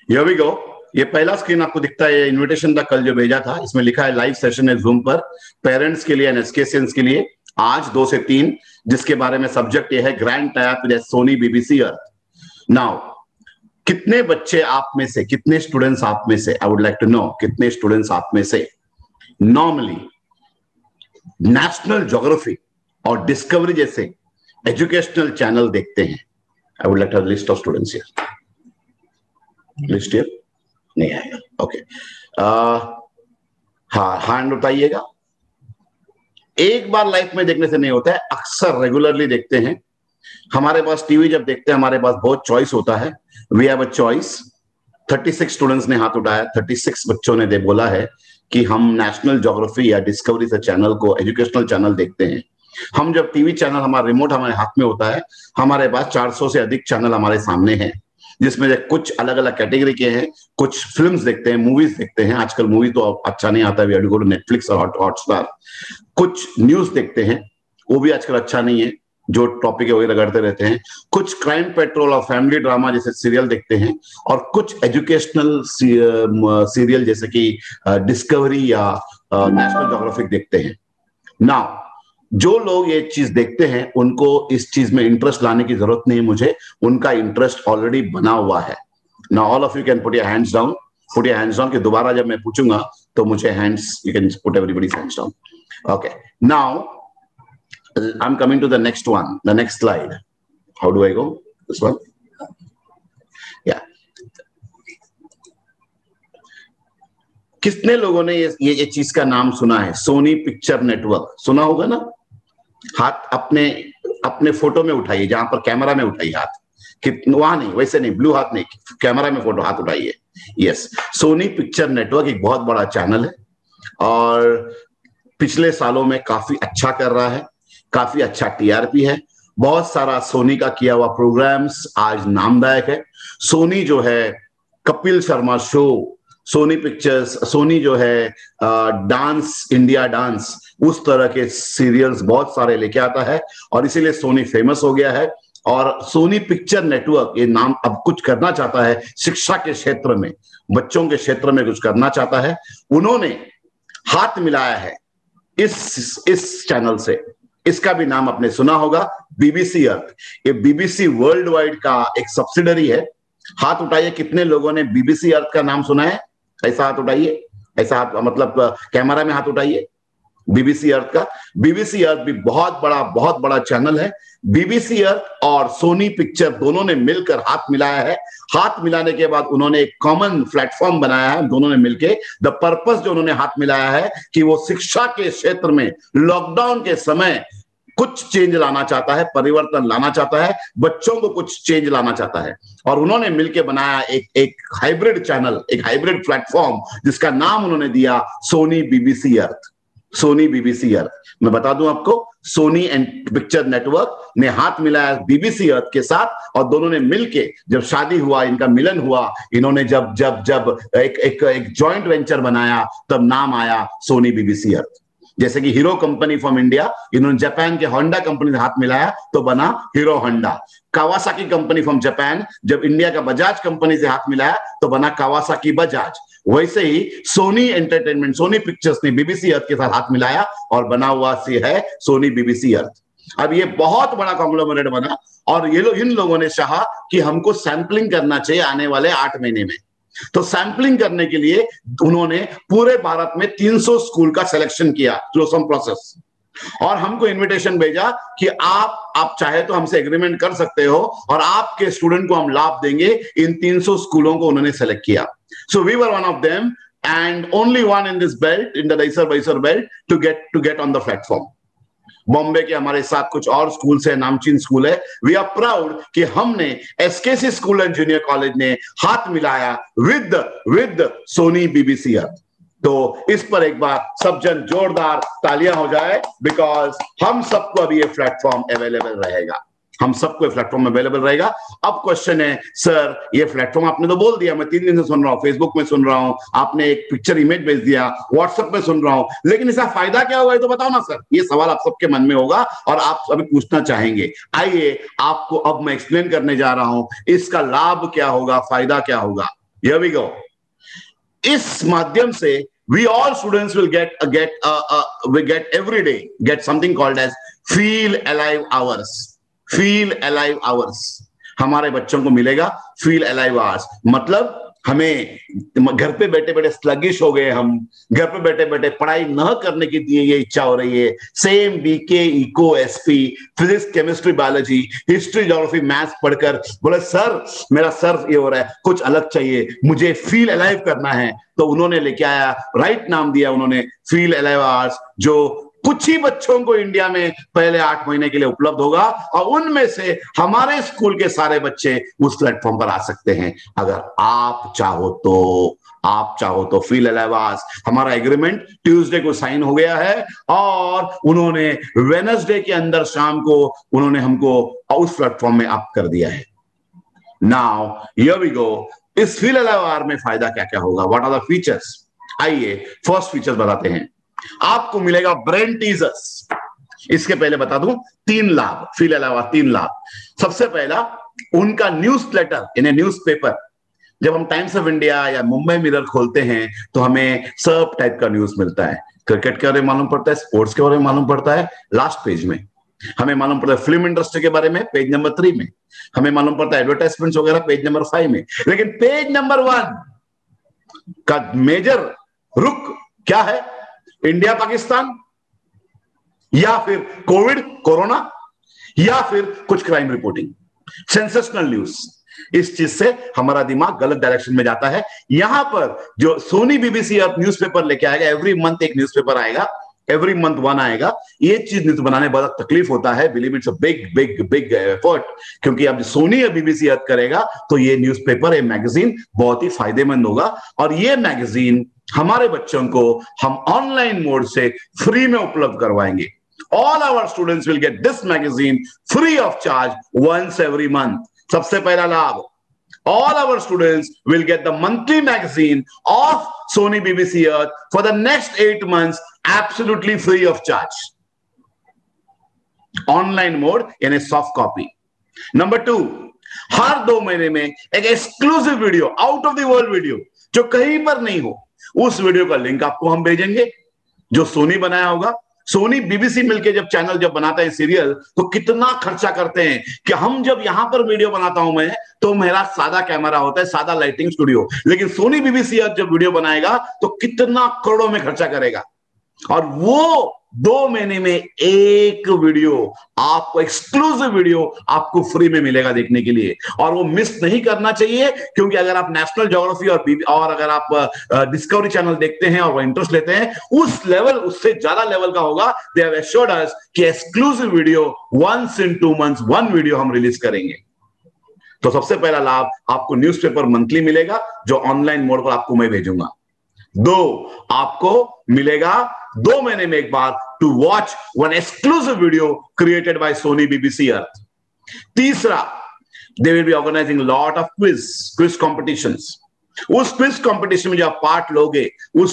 Here we गो। ये पहला screen आपको दिखता है, इनविटेशन था कल जो भेजा था, इसमें लिखा है लाइव सेशन है जूम पर पेरेंट्स के लिए एंड एसकेसियंस के लिए आज 2 से 3, जिसके बारे में सब्जेक्ट ये है grand type with Sony BBC Earth. Now कितने बच्चे आप में से, कितने स्टूडेंट्स आप में से, I would like to know कितने स्टूडेंट्स आप में से नॉर्मली नेशनल ज्योग्राफी और डिस्कवरी जैसे एजुकेशनल चैनल देखते हैं? I would like to list of students here. List here नहीं आएगा, ओके। हाँ, हैंड उठाइएगा। एक बार लाइफ में देखने से नहीं होता है, अक्सर रेगुलरली देखते हैं। हमारे पास टीवी जब देखते हैं हमारे पास बहुत चॉइस होता है, we have a choice. 36 students ने हाथ उठाया, 36 बच्चों ने बोला है कि हम नेशनल ज्योग्राफी या डिस्कवरी से चैनल को, एजुकेशनल चैनल देखते हैं। हम जब टीवी चैनल, हमारा रिमोट हमारे हाथ में होता है, हमारे पास 400 से अधिक चैनल हमारे सामने हैं, जिसमें कुछ अलग अलग कैटेगरी के हैं। कुछ फिल्म्स देखते हैं, मूवीज देखते हैं। आजकल मूवी तो अच्छा नहीं आता, we have to go to Netflix और हॉटस्टार। कुछ न्यूज देखते हैं, वो भी आजकल अच्छा नहीं है, जो टॉपिक है वही रगड़ते रहते हैं। कुछ क्राइम पेट्रोल और फैमिली ड्रामा जैसे सीरियल देखते हैं, और कुछ एजुकेशनल सीरियल जैसे कि डिस्कवरी या नेशनल ज्योग्राफिक देखते हैं। नाउ जो लोग ये चीज देखते हैं उनको इस चीज में इंटरेस्ट लाने की जरूरत नहीं है मुझे, उनका इंटरेस्ट ऑलरेडी बना हुआ है। Now all of you can put your hands down, put your hands down, कि दोबारा जब मैं पूछूंगा तो मुझे hands, you can put everybody's hands down. Okay, now I'm coming to the next one, the next slide. How do I go? This one? Yeah. कितने लोगों ने ये चीज का नाम सुना है? सोनी पिक्चर नेटवर्क सुना होगा ना? हाथ अपने फोटो में उठाइए, जहां पर कैमरा में उठाइए हाथ। वहां नहीं, वैसे नहीं, ब्लू हाथ नहीं, कैमरा में फोटो हाथ उठाइए। यस, सोनी पिक्चर नेटवर्क एक बहुत बड़ा चैनल है और पिछले सालों में काफी अच्छा कर रहा है, काफी अच्छा टीआरपी है। बहुत सारा सोनी का किया हुआ प्रोग्राम्स आज नामदायक है। सोनी जो है Kapil Sharma show, Sony Pictures, Sony जो है डांस, इंडिया डांस, उस तरह के सीरियल्स बहुत सारे लेके आता है और इसीलिए सोनी फेमस हो गया है। और सोनी पिक्चर नेटवर्क ये नाम अब कुछ करना चाहता है शिक्षा के क्षेत्र में, बच्चों के क्षेत्र में कुछ करना चाहता है। उन्होंने हाथ मिलाया है इस चैनल से। इसका भी नाम आपने सुना होगा, बीबीसी अर्थ। ये बीबीसी वर्ल्ड वाइड का एक सब्सिडरी है। हाथ उठाइए, कितने लोगों ने बीबीसी अर्थ का नाम सुना है? ऐसा हाथ उठाइए, ऐसा हाथ, मतलब कैमरा में हाथ उठाइए। बीबीसी अर्थ का, बीबीसी अर्थ भी बहुत बड़ा चैनल है। बीबीसी अर्थ और सोनी पिक्चर दोनों ने मिलकर हाथ मिलाया है। हाथ मिलाने के बाद उन्होंने एक कॉमन प्लेटफॉर्म बनाया है दोनों ने मिलके। द पर्पस जो उन्होंने हाथ मिलाया है कि वो शिक्षा के क्षेत्र में लॉकडाउन के समय कुछ चेंज लाना चाहता है, परिवर्तन लाना चाहता है, बच्चों को कुछ चेंज लाना चाहता है। और उन्होंने मिलकर बनाया एक हाइब्रिड चैनल, एक हाइब्रिड प्लेटफॉर्म, जिसका नाम उन्होंने दिया Sony BBC Earth. Sony BBC Earth, मैं बता दूं आपको, सोनी एंड पिक्चर नेटवर्क ने हाथ मिलाया बीबीसी अर्थ के साथ और दोनों ने मिलके जब शादी हुआ, इनका मिलन हुआ, इन्होंने जब एक जॉइंट वेंचर बनाया, तब नाम आया सोनी बीबीसी अर्थ। जैसे कि हीरो कंपनी फ्रॉम इंडिया, इन्होंने जापान के होंडा कंपनी से हाथ मिलाया तो बना Hero Honda. Kawasaki company from Japan जब इंडिया का बजाज कंपनी से हाथ मिलाया तो बना कावासाकी बजाज। वैसे ही सोनी एंटरटेनमेंट, सोनी पिक्चर्स ने बीबीसी अर्थ के साथ हाथ मिलाया और बना हुआ से है सोनी बीबीसी अर्थ। अब ये बहुत बड़ा कॉन्ग्लोमरेट बना और ये लोग, इन लोगों ने चाहा कि हमको सैंपलिंग करना चाहिए आने वाले 8 महीने में। तो सैंपलिंग करने के लिए उन्होंने पूरे भारत में 300 स्कूल का सिलेक्शन किया थ्रू सम प्रोसेस, और हमको इनविटेशन भेजा कि आप चाहे तो हमसे एग्रीमेंट कर सकते हो और आपके स्टूडेंट को हम लाभ देंगे। इन 300 स्कूलों को उन्होंने सेलेक्ट किया। So we were one of them and only one in this belt, in the दाइसर belt, to get on the platform. Bombay के हमारे साथ कुछ और स्कूल है, नामचीन स्कूल है। वी आर प्राउड कि हमने SKC school and junior college ने हाथ मिलाया विद सोनी बीबीसी अर्थ। तो इस पर एक बार सब जन जोरदार तालियां हो जाए, बिकॉज हम सबको अभी ये प्लेटफॉर्म अवेलेबल रहेगा, हम सबको प्लेटफॉर्म अवेलेबल रहेगा। अब क्वेश्चन है, सर ये प्लेटफॉर्म आपने तो बोल दिया, मैं 3 दिन से सुन रहा हूं, फेसबुक में सुन रहा हूं, आपने एक पिक्चर इमेज भेज दिया, व्हाट्सएप में सुन रहा हूं, लेकिन इसका फायदा क्या होगा ये तो बताओ ना सर। ये सवाल आप सबके मन में होगा और आप अभी पूछना चाहेंगे। आइए आपको अब मैं एक्सप्लेन करने जा रहा हूं, इसका लाभ क्या होगा, फायदा क्या होगा। Here we go. इस माध्यम से we all students will get every day get something called as feel alive hours. feel alive hours हमारे बच्चों को मिलेगा feel alive hours। मतलब हमें घर पे बैठे बैठे स्लगिश हो गए, हम घर पे बैठे बैठे पढ़ाई न करने की ये इच्छा हो रही है, same BK eco SP physics chemistry biology history geography maths पढ़कर बोले सर मेरा सर ये हो रहा है, कुछ अलग चाहिए, मुझे फील अलाइव करना है। तो उन्होंने लेके आया, राइट नाम दिया उन्होंने, फील अलाइव आवर्स, जो कुछ ही बच्चों को इंडिया में पहले 8 महीने के लिए उपलब्ध होगा और उनमें से हमारे स्कूल के सारे बच्चे उस प्लेटफॉर्म पर आ सकते हैं अगर आप चाहो तो। आप चाहो तो फील अलाइव आवर्स, हमारा एग्रीमेंट ट्यूसडे को साइन हो गया है और उन्होंने वेडनेसडे के अंदर शाम को उन्होंने हमको उस प्लेटफॉर्म में अप कर दिया है। Now here we go. इस फील अलाइव आवर में फायदा क्या क्या होगा, व्हाट आर द फीचर्स? आइए फर्स्ट फीचर्स बताते हैं। आपको मिलेगा ब्रेन टीजर्स। इसके पहले बता दूं 3 लाभ, फील अलावा 3 लाभ। सबसे पहला उनका newsletter in a newspaper. जब हम टाइम्स ऑफ इंडिया या मुंबई मिरर खोलते हैं तो हमें सब टाइप का न्यूज मिलता है। क्रिकेट के बारे में मालूम पड़ता है, स्पोर्ट्स के बारे में मालूम पड़ता है लास्ट पेज में, हमें मालूम पड़ता है फिल्म इंडस्ट्री के बारे में पेज नंबर 3 में, हमें मालूम पड़ता है एडवर्टाइजमेंट्स वगैरह पेज नंबर 5 में। लेकिन पेज नंबर 1 का मेजर रुख क्या है? इंडिया पाकिस्तान, या फिर कोविड कोरोना, या फिर कुछ क्राइम रिपोर्टिंग, सेंसेशनल न्यूज। इस चीज से हमारा दिमाग गलत डायरेक्शन में जाता है। यहां पर जो सोनी बीबीसी न्यूज़पेपर लेके आएगा, एवरी मंथ एक न्यूज़पेपर आएगा, एवरी मंथ 1 आएगा। ये चीज न्यूज बनाने में बहुत तकलीफ होता है, believe it's a big big big effort, क्योंकि अब सोनी या बीबीसी करेगा तो ये न्यूज़पेपर, ये मैगजीन बहुत ही फायदेमंद होगा। और ये मैगजीन हमारे बच्चों को हम ऑनलाइन मोड से फ्री में उपलब्ध करवाएंगे। All our students will get this magazine free of charge once every month. सबसे पहला लाभ, all our students will get the monthly magazine of Sony BBC Earth for the next 8 months absolutely free of charge. Online mode in a soft copy. Number 2, हर 2 महीने में एक exclusive video, out of the world video, जो कहीं पर नहीं हो, उस video का लिंक आपको हम भेजेंगे, जो सोनी बनाया होगा। सोनी बीबीसी मिलके जब चैनल जब बनाता है सीरियल, तो कितना खर्चा करते हैं कि हम जब यहां पर वीडियो बनाता हूं मैं, तो मेरा सादा कैमरा होता है, सादा लाइटिंग स्टूडियो, लेकिन सोनी बीबीसी जब वीडियो बनाएगा तो कितना करोड़ों में खर्चा करेगा। और वो 2 महीने में एक वीडियो आपको, एक्सक्लूसिव वीडियो आपको फ्री में मिलेगा देखने के लिए। और वो मिस नहीं करना चाहिए, क्योंकि अगर आप नेशनल ज्योग्राफी और अगर आप डिस्कवरी चैनल देखते हैं और वो इंटरेस्ट लेते हैं, उस लेवल, उससे ज्यादा लेवल का होगा। दे हैव एश्योर्ड अस कि exclusive video once in 2 months 1 video हम रिलीज करेंगे। तो सबसे पहला लाभ, आपको न्यूज़पेपर मंथली मिलेगा, जो ऑनलाइन मोड पर आपको मैं भेजूंगा। 2, आपको मिलेगा 2 महीने में एक बार to watch 1 exclusive video created by Sony BBC Earth. तीसरा, they will be organizing lot of quiz competitions. उस क्विज कंपटीशन में जब आप पार्ट लोगे,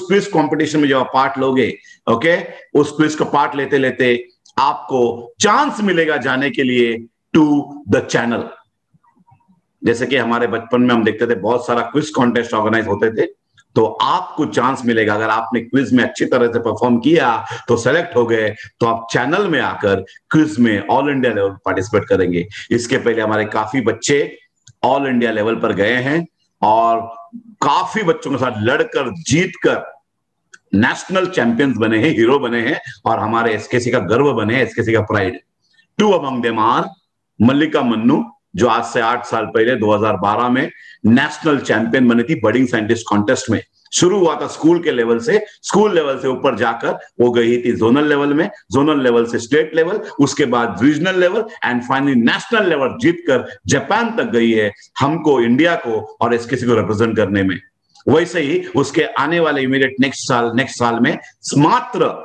ओके, उस क्विज का पार्ट लेते लेते आपको चांस मिलेगा जाने के लिए टू द चैनल। जैसे कि हमारे बचपन में हम देखते थे बहुत सारा क्विज कॉन्टेस्ट ऑर्गेनाइज होते थे, तो आपको चांस मिलेगा, अगर आपने क्विज में अच्छी तरह से परफॉर्म किया तो सेलेक्ट हो गए, तो आप चैनल में आकर क्विज में ऑल इंडिया लेवल पार्टिसिपेट करेंगे। इसके पहले हमारे काफी बच्चे ऑल इंडिया लेवल पर गए हैं और काफी बच्चों के साथ लड़कर जीतकर नेशनल चैंपियंस बने हैं, हीरो बने हैं, और हमारे एसकेसी का गर्व बने हैं, एसकेसी का pride. 2 among them are Mallika Mannu, जो आज से 8 साल पहले 2012 में नेशनल चैंपियन बनी थी बर्डिंग साइंटिस्ट कॉन्टेस्ट में। शुरू हुआ था स्कूल लेवल से ऊपर जाकर वो गई थी जोनल लेवल में, जोनल लेवल से स्टेट लेवल, उसके बाद regional level and finally national level जीतकर जापान तक गई है, हमको, इंडिया को और एसकेसी को रिप्रेजेंट करने में। वैसे ही उसके आने वाले इमीडिएट नेक्स्ट साल में मात्र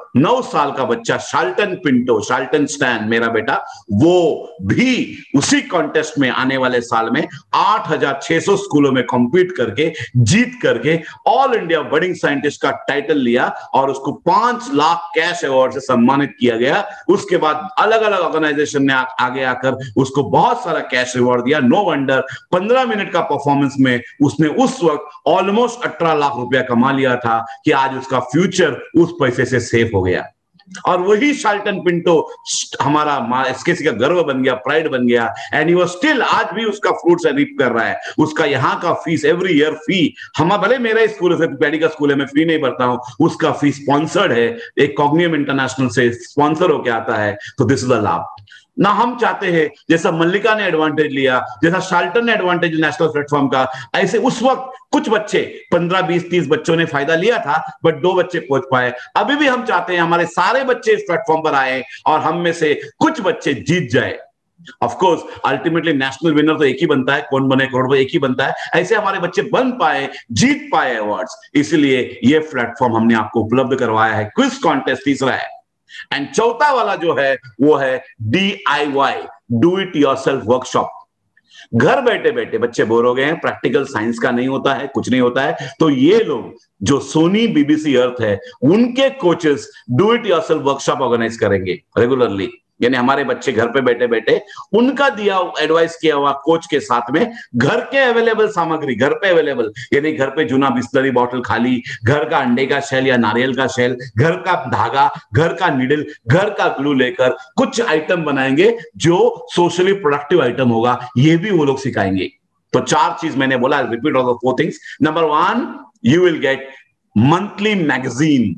9 साल का बच्चा शाल्टन पिंटो, शाल्टन स्टैन मेरा बेटा, वो भी उसी कॉन्टेस्ट में आने वाले साल में 8600 स्कूलों में कॉम्पीट करके जीत करके ऑल इंडिया बडिंग साइंटिस्ट का टाइटल लिया और उसको 5 लाख कैश अवार्ड से सम्मानित किया गया। उसके बाद अलग अलग ऑर्गेनाइजेशन ने आगे आकर उसको बहुत सारा कैश रिवॉर्ड दिया। नो वंडर 15 मिनट का परफॉर्मेंस में उसने उस वक्त ऑलमोस्ट 18 लाख रुपया कमा लिया था कि आज उसका फ्यूचर उस पैसे से सेफ हो गया। और वही शाल्टन पिंटो हमारा एसकेसी का गर्व बन गया, प्राइड बन गया, एंड ही वाज स्टिल, आज भी उसका फ्रूट्स रीप कर रहा है। उसका यहाँ का फीस एवरी ईयर फी, हम भले मेरा स्कूल है, पैडी का स्कूल है, मैं फी नहीं भरता हूं, उसका फीस स्पॉन्सर्ड है, एक कॉग्नियम इंटरनेशनल से स्पॉन्सर होकर आता है। तो दिस इज द लाभ ना हम चाहते हैं, जैसा मल्लिका ने एडवांटेज लिया, जैसा शाल्टन ने एडवांटेज नेशनल प्लेटफॉर्म का, ऐसे उस वक्त कुछ बच्चे 15 20 30 बच्चों ने फायदा लिया था, बट 2 बच्चे पहुंच पाए। अभी भी हम चाहते हैं हमारे सारे बच्चे इस प्लेटफॉर्म पर आए और हम में से कुछ बच्चे जीत जाए। Of course ultimately national winner तो एक ही बनता है, कौन बने करोड़पति एक ही बनता है, ऐसे हमारे बच्चे बन पाए, जीत पाए अवार्ड्स, इसलिए ये प्लेटफॉर्म हमने आपको उपलब्ध करवाया है। क्विज कॉन्टेस्ट तीसरा है, एंड चौथा वाला जो है वो है DIY, do it yourself workshop. घर बैठे बैठे बच्चे बोर हो गए हैं, प्रैक्टिकल साइंस का नहीं होता है, कुछ नहीं होता है, तो ये लोग जो सोनी BBC अर्थ है उनके coaches do it yourself workshop organize करेंगे रेगुलरली। यानी हमारे बच्चे घर पे बैठे बैठे उनका दिया एडवाइस किया हुआ कोच के साथ में घर के अवेलेबल सामग्री, घर पे अवेलेबल, यानी घर पे चुना बिस्लरी बॉटल खाली, घर का अंडे का शेल या नारियल का शेल, घर का धागा, घर का निडल, घर का ग्लू लेकर कुछ आइटम बनाएंगे जो सोशली प्रोडक्टिव आइटम होगा, ये भी वो लोग सिखाएंगे। तो 4 चीज मैंने बोला, repeat all the 4 things. Number 1, you will get monthly magazine.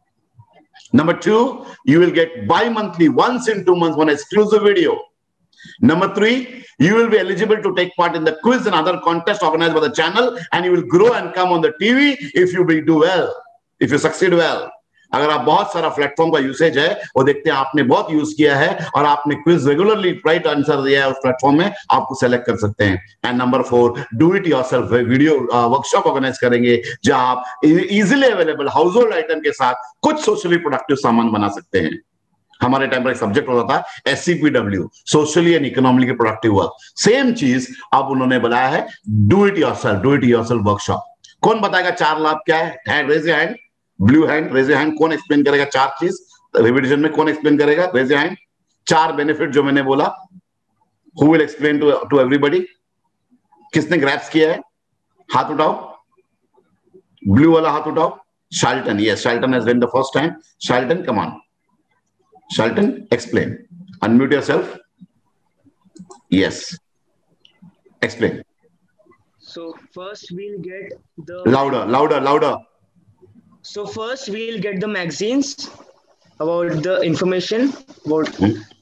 Number 2, you will get bi-monthly, once in 2 months, one exclusive video. Number 3, you will be eligible to take part in the quiz and other contests organized by the channel, and you will grow and come on the TV if you do well, if you succeed well. अगर आप बहुत सारा platform का usage है और देखते हैं आपने बहुत यूज किया है और आपने क्विज रेगुलरली राइट आंसर दिया है उस प्लेटफॉर्म में, आपको सेलेक्ट कर सकते हैं। And number 4, do it yourself video workshop organize करेंगे जहां आप easily available household item के साथ कुछ सोशली प्रोडक्टिव सामान बना सकते हैं। हमारे टाइम पर एक सब्जेक्ट होता था SCPW, socially and economically productive work. Same चीज अब उन्होंने बनाया है डू इट योरसेल्फ वर्कशॉप। कौन बताएगा 4 लाभ क्या है? Hand raise your hand, blue hand raise your hand. कौन एक्सप्लेन करेगा 4 चीज रिविजन में? कौन एक्सप्लेन करेगा? Raise your hand. 4 बेनिफिट जो मैंने बोला, who will explain to everybody? किसने ग्रैप्स किया है? हाथ उठाओ, ब्लू वाला हाथ उठाओ। Shelton, yes, Shelton has written the first time. Shelton, come on, Shelton explain, unmute yourself, yes, explain. So first we'll get the louder. So first we'll get the magazines about the information about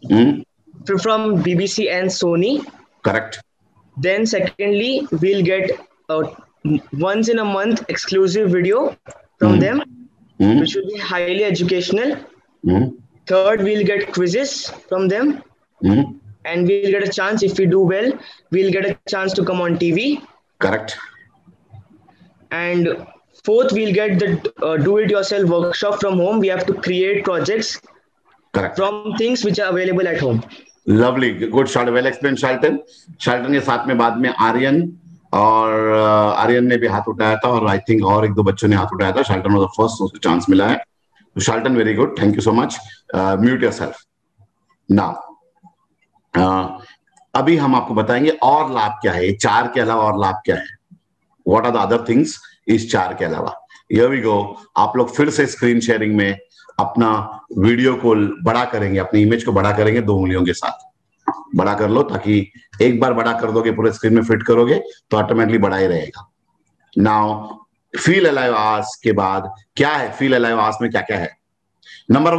from BBC and Sony. Correct. Then secondly we'll get once in a month exclusive video from them, which will be highly educational. Third, we'll get quizzes from them, and we'll get a chance, if we do well, we'll get a chance to come on TV. Correct. And fourth, we'll get the do-it-yourself workshop from home. We have to create projects. Correct. From things which are available at home. Lovely, good, well explained, Shalton. Shalton के साथ में बाद में आर्यन, और आर्यन ने भी हाथ उठाया था, और आई थिंक और 1-2 बच्चों ने हाथ उठाया था। शाल्टन वाज द फर्स्ट, उसको चांस मिला है। तो Shelton, very good, thank you so much. Mute yourself now. अभी हम आपको बताएंगे और लाभ क्या है, 4 के अलावा और लाभ क्या है, what are the other things इस 4 के अलावा। Here we go. आप लोग फिर से स्क्रीन शेयरिंग में अपना वीडियो को बड़ा करेंगे, अपनी इमेज को बड़ा करेंगे 2 उंगलियों के साथ। बड़ा कर लो, ताकि एक बार बड़ा कर दोगे, पूरे स्क्रीन में फिट करोगे तो ऑटोमेटिकली बड़ा ही रहेगा। नाउ फील अलाइव आवर्स के बाद क्या है, फील अलाइव आवर्स में क्या क्या है? नंबर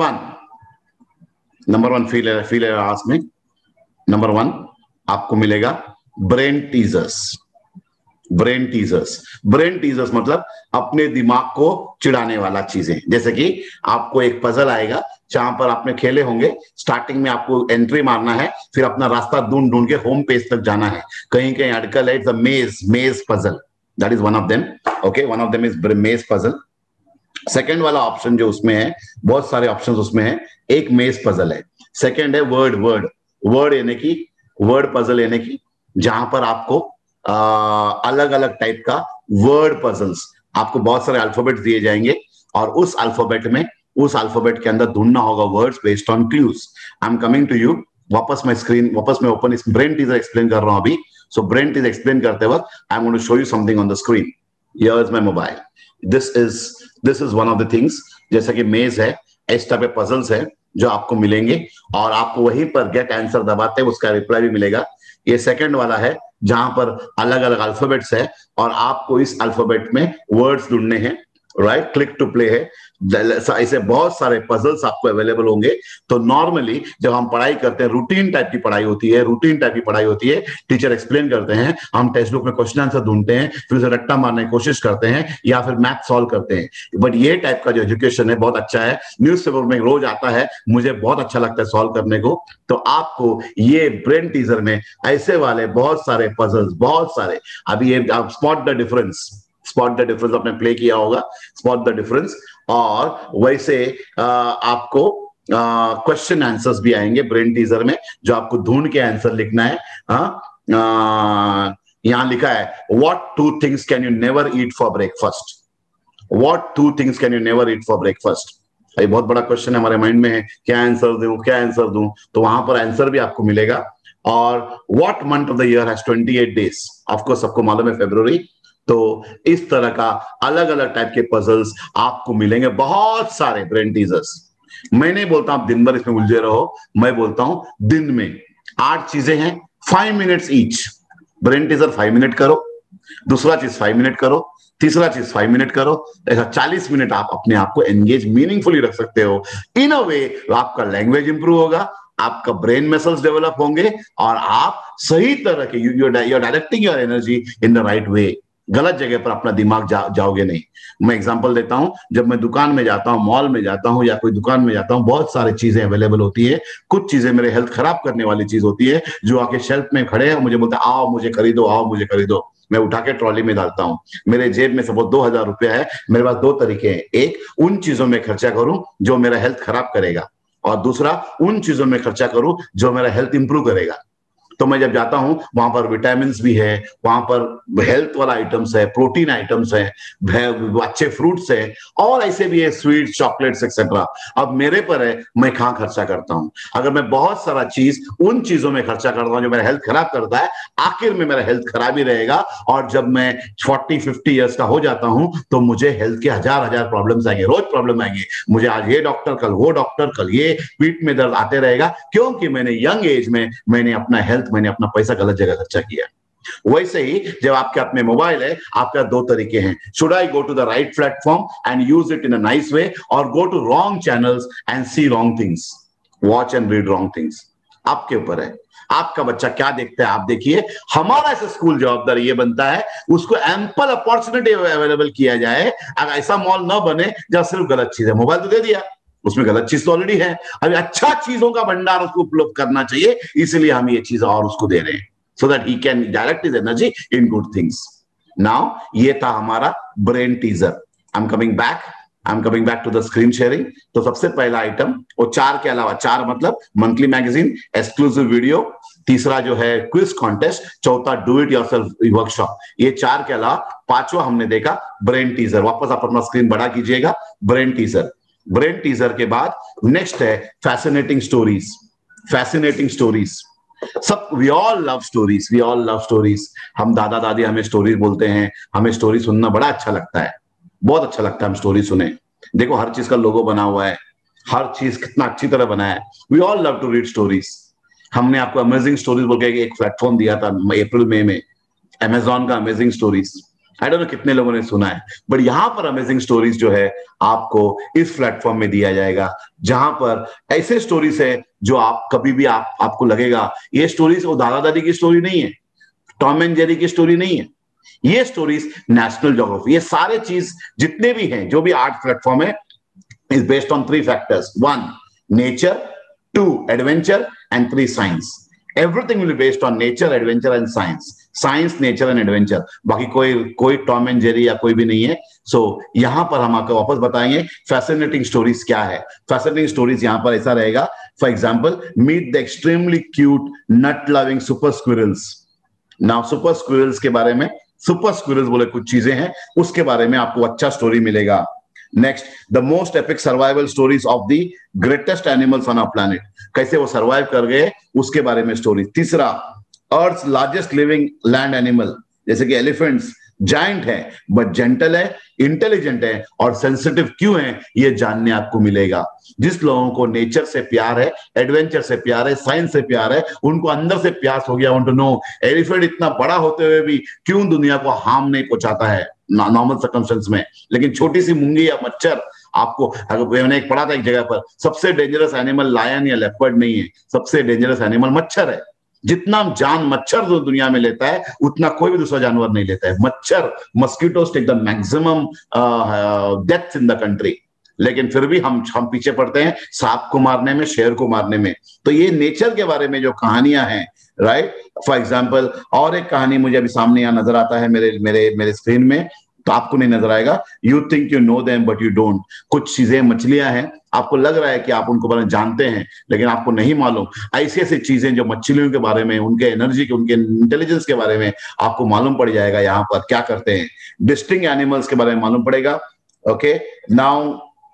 1 फील अलाइव आवर्स में नंबर 1 आपको मिलेगा ब्रेन टीजर्स। ब्रेन टीजर्स मतलब अपने दिमाग को चिढ़ाने वाला चीजें। जैसे कि आपको एक पजल आएगा जहां पर आपने खेले होंगे, स्टार्टिंग में आपको एंट्री मारना है, फिर अपना रास्ता ढूंढ के होम पेज तक जाना है। कहीं कहीं अटकल है, maze puzzle, that is one of them. Okay, one of them is maze puzzle. Second वाला ऑप्शन जो उसमें है, बहुत सारे ऑप्शंस उसमें है, एक मेज पजल है। सेकंड है वर्ड यानी कि वर्ड पजल यानी कि जहां पर आपको अलग अलग टाइप का वर्ड पजल्स, आपको बहुत सारे अल्फाबेट दिए जाएंगे और उस अल्फाबेट के अंदर ढूंढना होगा words based on clues. I am coming to you, वापस मैं ओपन इस ब्रेन टीजर एक्सप्लेन कर रहा हूं अभी। सो ब्रेन टीजर एक्सप्लेन करते वक्त I am going to show you something on the screen. Here is my mobile, this is one of the things, जैसा कि मेज है, इस टाइप के पजल्स है जो आपको मिलेंगे और आपको वहीं पर गेट आंसर दबाते हैं उसका रिप्लाई भी मिलेगा। ये सेकंड वाला है जहां पर अलग अलग अल्फाबेट्स है और आपको इस अल्फाबेट में वर्ड्स ढूंढने हैं, राइट, क्लिक टू प्ले है। ऐसे बहुत सारे पजल्स आपको अवेलेबल होंगे। तो नॉर्मली जब हम पढ़ाई करते हैं, रूटीन टाइप की पढ़ाई होती है, टीचर एक्सप्लेन करते हैं, हम टेक्स्ट बुक में क्वेश्चन आंसर ढूंढते हैं, फिर उसे रट्टा मारने की कोशिश करते हैं या फिर मैथ सॉल्व करते हैं। बट ये टाइप का जो एजुकेशन है बहुत अच्छा है, न्यूज़पेपर में रोज आता है, मुझे बहुत अच्छा लगता है सॉल्व करने को। तो आपको ये ब्रेन टीजर में ऐसे वाले बहुत सारे पजल्स, बहुत सारे, अभी ये आप स्पॉट द डिफरेंस आपने प्ले किया होगा, स्पॉट द डिफरेंस। और वैसे आपको क्वेश्चन आंसर्स भी आएंगे ब्रेन टीजर में, जो आपको ढूंढ के आंसर लिखना है। यहां लिखा है what two things can you never eat for breakfast, what two things can you never eat for breakfast. ये बहुत बड़ा क्वेश्चन है, हमारे माइंड में है क्या आंसर दूं, तो वहां पर आंसर भी आपको मिलेगा। और what month of the year has 28 days, of course सबको मालूम है फरवरी। तो इस तरह का अलग अलग टाइप के पजल्स आपको मिलेंगे, बहुत सारे ब्रेन टीजर्स। मैं नहीं बोलता आप दिन भर इसमें उलझे रहो, मैं बोलता हूं दिन में 8 चीजें हैं, 5 minutes each. Brain teaser 5 minute करो, दूसरा चीज 5 मिनट करो, तीसरा चीज 5 मिनट करो, ऐसा 40 मिनट आप अपने आप को एंगेज मीनिंगफुली रख सकते हो। इन अ वे आपका लैंग्वेज इंप्रूव होगा, आपका ब्रेन मसल्स डेवलप होंगे और आप सही तरह के you directing your energy in the right way. गलत जगह पर अपना दिमाग जाओगे नहीं। मैं एग्जांपल देता हूं, जब मैं दुकान में जाता हूं, मॉल में जाता हूं या कोई दुकान में जाता हूं, बहुत सारी चीजें अवेलेबल होती है। कुछ चीजें मेरे हेल्थ खराब करने वाली चीज होती है, जो आके शेल्फ में खड़े हैं, मुझे बोलते हैं आओ मुझे खरीदो। मैं उठा के ट्रॉली में डालता हूं। मेरे जेब में सपोज 2000 रुपया है, मेरे पास 2 तरीके हैं, एक उन चीजों में खर्चा करूं जो मेरा हेल्थ खराब करेगा, और दूसरा उन चीजों में खर्चा करूं जो मेरा हेल्थ इंप्रूव करेगा। तो मैं जब जाता हूं वहां पर विटामिन भी है, वहां पर हेल्थ वाला आइटम्स है, प्रोटीन आइटम्स है, अच्छे फ्रूट्स है, और ऐसे भी है स्वीट, चॉकलेट्स एक्सेट्रा। अब मेरे पर है मैं कहां खर्चा करता हूं। अगर मैं बहुत सारा चीज उन चीजों में खर्चा करता हूं जो मेरा हेल्थ खराब करता है, आखिर में मेरा हेल्थ खराब ही रहेगा। और जब मैं 40-50 ईयर्स का हो जाता हूं तो मुझे हेल्थ के हजार प्रॉब्लम्स आएंगे, रोज प्रॉब्लम आएंगे। मुझे आज ये डॉक्टर, कल वो डॉक्टर, कल ये पीठ में दर्द आते रहेगा, क्योंकि मैंने यंग एज में मैंने अपना पैसा गलत जगह खर्चा किया। वैसे ही जब आपके हाथ में मोबाइल है, आपका 2 तरीके हैं, should I go to the right platform and use it in a nice way, और go to wrong channels and see wrong things, watch and read wrong things. आपके ऊपर है, आपका बच्चा क्या देखता है आप देखिए। हमारा ऐसा स्कूल जवाबदारी ये बनता है उसको एम्पल अपॉर्चुनिटी अवेलेबल किया जाए। अगर ऐसा मॉल ना बने जहां सिर्फ गलत चीज है, मोबाइल तो दे दिया, उसमें गलत चीज तो ऑलरेडी है, अभी अच्छा चीजों का भंडार उसको उपलब्ध करना चाहिए, इसलिए हम ये चीज और उसको दे रहे हैं, so that he can direct his energy in good things. Now ये था हमारा brain teaser. I am coming back to the screen sharing. तो सबसे पहला आइटम, वो 4 के अलावा, 4 मतलब मंथली मैगजीन, एक्सक्लूसिव वीडियो, तीसरा जो है क्विज कॉन्टेस्ट, चौथा डू इट योरसेल्फ वर्कशॉप। ये 4 के अलावा 5वां हमने देखा ब्रेन टीजर। वापस आप अपना स्क्रीन बड़ा कीजिएगा। ब्रेन टीजर के बाद नेक्स्ट है फैसिनेटिंग स्टोरीज। सब वी ऑल लव स्टोरीज। हम दादा दादी हमें स्टोरीज बोलते हैं, हमें स्टोरी सुनना बड़ा अच्छा लगता है, बहुत अच्छा लगता है हम स्टोरी सुने। देखो हर चीज का लोगो बना हुआ है, हर चीज कितना अच्छी तरह बना है। We all love to read stories. हमने आपको अमेजिंग स्टोरीज बोल के एक प्लेटफॉर्म दिया था अप्रैल मई में, अमेजॉन का amazing stories. I don't know कितने लोगों ने सुना है, बट यहां पर अमेजिंग स्टोरीज जो है आपको इस प्लेटफॉर्म में दिया जाएगा, जहां पर ऐसे स्टोरीज है जो आप कभी भी आपको लगेगा ये स्टोरीज वो दादा दादी की स्टोरी नहीं है, टॉम एंड जेरी की स्टोरी नहीं है, ये स्टोरीज नेशनल ज्योग्राफी, ये सारे चीज जितने भी हैं, जो भी आर्ट प्लेटफॉर्म है, is based on 3 factors: 1 nature, 2 adventure, and 3 science. Everything will be based on nature, adventure and science. Science, nature and adventure. बाकी कोई टॉम एंड जेरी या कोई भी नहीं है। सो यहां पर हम आपको वापस बताएंगे फैसिनेटिंग स्टोरीज क्या है। फैसिनेटिंग स्टोरीज यहां पर ऐसा रहेगा, for example, meet the extremely cute nut loving super squirrels. Now super squirrels के बारे में, सुपर स्क्विरल्स बोले कुछ चीजें हैं, उसके बारे में आपको अच्छा स्टोरी मिलेगा। Next, the most epic survival stories of the greatest animals on our planet, कैसे वो सर्वाइव कर गए उसके बारे में स्टोरी। तीसरा, earth largest living land animal, जैसे कि एलिफेंट्स जायंट है बट जेंटल है, इंटेलिजेंट है और सेंसिटिव क्यों है, ये जानने आपको मिलेगा। जिस लोगों को नेचर से प्यार है, एडवेंचर से प्यार है, साइंस से प्यार है, उनको अंदर से प्यास हो गया, वांट टू नो एलिफेंट इतना बड़ा होते हुए भी क्यों दुनिया को हार्म नहीं पहुंचाता है नॉर्मल सर्कमस्टेंस में। लेकिन छोटी सी मुंगी या मच्छर आपको, अगर मैंने एक पढ़ा था एक जगह पर, सबसे डेंजरस एनिमल लायन या लेपर्ड नहीं है, सबसे डेंजरस एनिमल मच्छर है। जितना जान मच्छर जो दुनिया में लेता है उतना कोई भी दूसरा जानवर नहीं लेता है। मच्छर, mosquitoes take the maximum deaths in the country, लेकिन फिर भी हम पीछे पड़ते हैं सांप को मारने में, शेर को मारने में। तो ये नेचर के बारे में जो कहानियां हैं, राइट। फॉर एग्जाम्पल, और एक कहानी मुझे अभी सामने यहां नजर आता है मेरे मेरे मेरे स्क्रीन में, तो आपको नहीं नजर आएगा। You think you know them but you don't. कुछ चीजें, मछलियां हैं, आपको लग रहा है कि आप उनको बारे में जानते हैं, लेकिन आपको नहीं मालूम। ऐसी ऐसी चीजें जो मछलियों के बारे में, उनके एनर्जी के, उनके इंटेलिजेंस के बारे में आपको मालूम पड़ जाएगा। यहाँ पर क्या करते हैं, डिस्टिंक्ट एनिमल्स के बारे में मालूम पड़ेगा। ओके, नाउ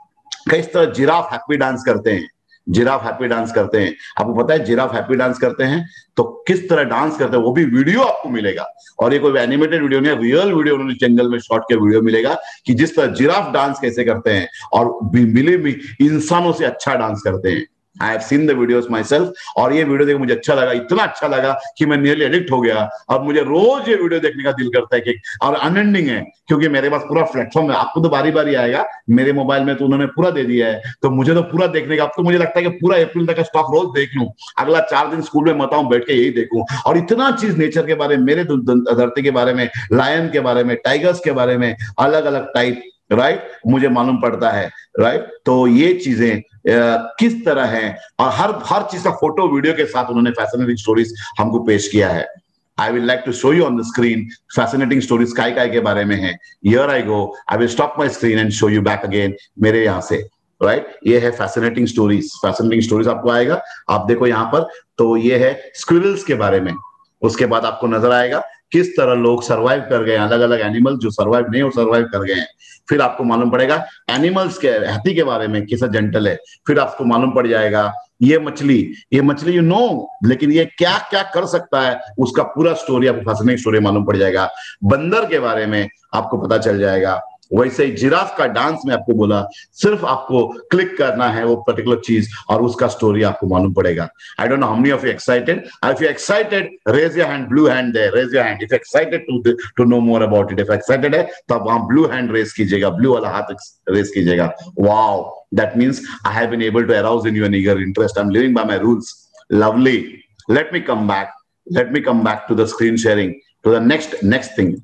किस तरह जिराफ हैप्पी डांस करते हैं, जिराफ हैप्पी डांस करते हैं। आपको पता है जिराफ हैप्पी डांस करते हैं तो किस तरह डांस करते हैं, वो भी वीडियो आपको मिलेगा। और ये कोई एनिमेटेड वीडियो नहीं, रियल वीडियो उन्होंने जंगल में शॉट के वीडियो मिलेगा कि जिस तरह जिराफ डांस कैसे करते हैं, और मिले भी इंसानों से अच्छा डांस करते हैं। I have seen the videos myself, और ये वीडियो देख मुझे अच्छा लगा, इतना अच्छा लगा कि मैं नियरली एडिक्ट हो गया। और मुझे रोज ये वीडियो देखने का दिल करता है कि, और अनएंडिंग है क्योंकि मेरे पास पूरा प्लेटफॉर्म है। आपको तो बारी बारी आएगा, मेरे मोबाइल में तो उन्होंने पूरा दे दिया है, तो मुझे तो पूरा देखने का। अब तो मुझे लगता है कि पूरा अप्रैल तक का स्टॉक रोज देख लूं, अगला 4 दिन स्कूल में मत आऊं, बैठ के यही देखूं। और इतना चीज नेचर के बारे में, मेरे धरती के बारे में, लायन के बारे में, टाइगर्स के बारे में, अलग अलग टाइप, राइट, मुझे मालूम पड़ता है, राइट। तो ये चीजें किस तरह है, और हर चीज का फोटो वीडियो के साथ उन्होंने फैसिनेटिंग स्टोरीज हमको पेश किया है। I will like to show you on the screen fascinating stories काय के बारे में है। Here I go, I will stop my screen and show you back again मेरे यहाँ से, राइट। ये है फैसिनेटिंग स्टोरीज, फैसिनेटिंग स्टोरीज आपको आएगा, आप देखो यहाँ पर। तो ये है स्क्विरल्स के बारे में। उसके बाद आपको नजर आएगा किस तरह लोग सरवाइव कर गए, अलग अलग एनिमल जो सरवाइव नहीं हो सरवाइव कर गए हैं। फिर आपको मालूम पड़ेगा एनिमल्स के, हाथी के बारे में, किस जेंटल है। फिर आपको मालूम पड़ जाएगा ये मछली यू नो, लेकिन ये क्या क्या कर सकता है, उसका पूरा स्टोरी आपको, फैसिनेटिंग स्टोरी मालूम पड़ जाएगा। बंदर के बारे में आपको पता चल जाएगा। वैसे ही जिराफ का डांस में आपको बोला, सिर्फ आपको क्लिक करना है वो पर्टिकुलर चीज और उसका स्टोरी आपको मालूम पड़ेगा। I don't know how many of you excited. If you excited, raise your hand, blue hand there, raise your hand if excited to know more about it. If excited है तो आप वहां ब्लू हैंड रेज कीजिएगा, ब्लू वाला हाथ raise कीजिएगा। Wow, that means I have been able to arouse in your eager interest. I am living by my rules. Lovely, let me come back to the screen sharing, to the next thing.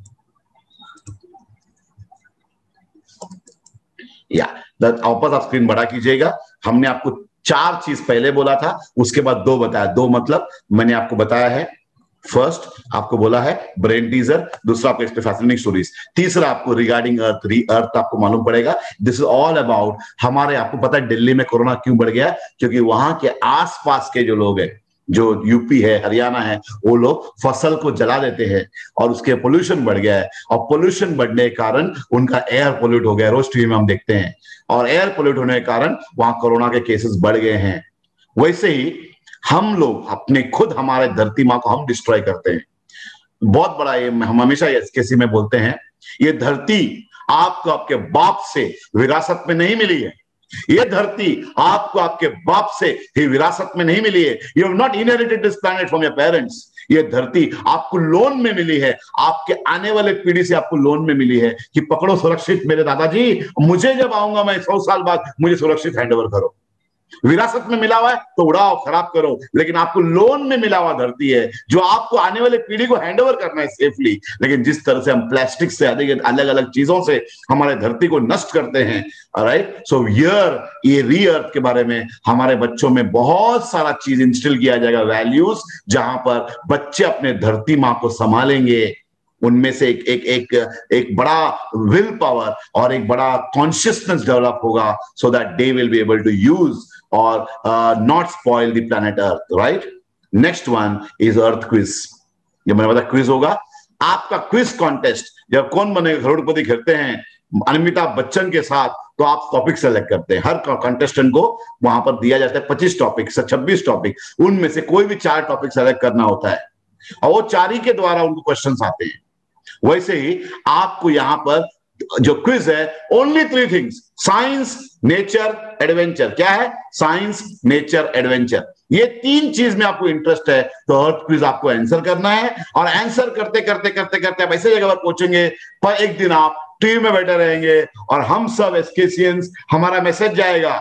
या वापस आप screen बड़ा कीजिएगा। हमने आपको 4 चीज पहले बोला था, उसके बाद 2 बताया। 2 मतलब मैंने आपको बताया है, फर्स्ट आपको बोला है ब्रेन टीजर, दूसरा आपको इस पे फैसिनेटिंग स्टोरीज, तीसरा आपको रिगार्डिंग अर्थ आपको मालूम पड़ेगा। दिस इज ऑल अबाउट हमारे, आपको पता है दिल्ली में कोरोना क्यों बढ़ गया, क्योंकि वहां के आसपास के जो लोग हैं, जो यूपी है, हरियाणा है, वो लोग फसल को जला देते हैं और उसके पोल्यूशन बढ़ गया है। और पोल्यूशन बढ़ने के कारण उनका एयर पोल्यूट हो गया, रोज टीवी में हम देखते हैं। और एयर पोल्यूट होने के कारण वहां कोरोना के केसेस बढ़ गए हैं। वैसे ही हम लोग अपने खुद, हमारे धरती माँ को हम डिस्ट्रॉय करते हैं। बहुत बड़ा ये हम हमेशा एसकेसी में बोलते हैं, ये धरती आपको आपके बाप से विरासत में नहीं मिली है। ये धरती आपको आपके बाप से ही विरासत में नहीं मिली है। You have not inherited this planet from your parents. ये धरती आपको लोन में मिली है, आपके आने वाले पीढ़ी से आपको लोन में मिली है कि पकड़ो सुरक्षित मेरे दादाजी, मुझे जब आऊंगा मैं 100 साल बाद, मुझे सुरक्षित हैंड ओवर करो। विरासत में मिला हुआ है तो उड़ाओ, खराब करो, लेकिन आपको लोन में मिला हुआ धरती है जो आपको आने वाले पीढ़ी को हैंडओवर करना है सेफली। लेकिन जिस तरह से हम प्लास्टिक से अलग अलग चीजों से हमारे धरती को नष्ट करते हैं, राइट, सो ये री-अर्थ के बारे में हमारे बच्चों में बहुत सारा चीज इंस्टिल किया जाएगा, वैल्यूज, जहां पर बच्चे अपने धरती माँ को संभालेंगे। उनमें से एक बड़ा विल पावर और एक बड़ा कॉन्शियसनेस डेवलप होगा, so that they will be able to use और not spoil the planet earth, right. Next one is earth quiz. जब मैंने बताया क्विज होगा, आपका क्विज कॉन्टेस्ट, जब कौन बनेगा करोड़पति खेलते हैं अमिताभ बच्चन के साथ, तो आप टॉपिक सेलेक्ट करते हैं। हर कंटेस्टेंट को वहां पर दिया जाता है 25 टॉपिक से 26 टॉपिक, उनमें से कोई भी 4 टॉपिक सेलेक्ट करना होता है और वो 4 ही के द्वारा उनको क्वेश्चंस आते हैं। वैसे ही आपको यहां पर जो क्विज है, only 3 things, science, nature, adventure. क्या है? Science, nature, adventure. ये 3 चीज में आपको इंटरेस्ट है तो अर्थ क्विज आपको आंसर करना है, और आंसर करते करते करते करते आप ऐसे जगह पर पहुंचेंगे पर एक दिन आप टीम में बैठे रहेंगे और हम सब एसकेसियंस, हमारा मैसेज जाएगा,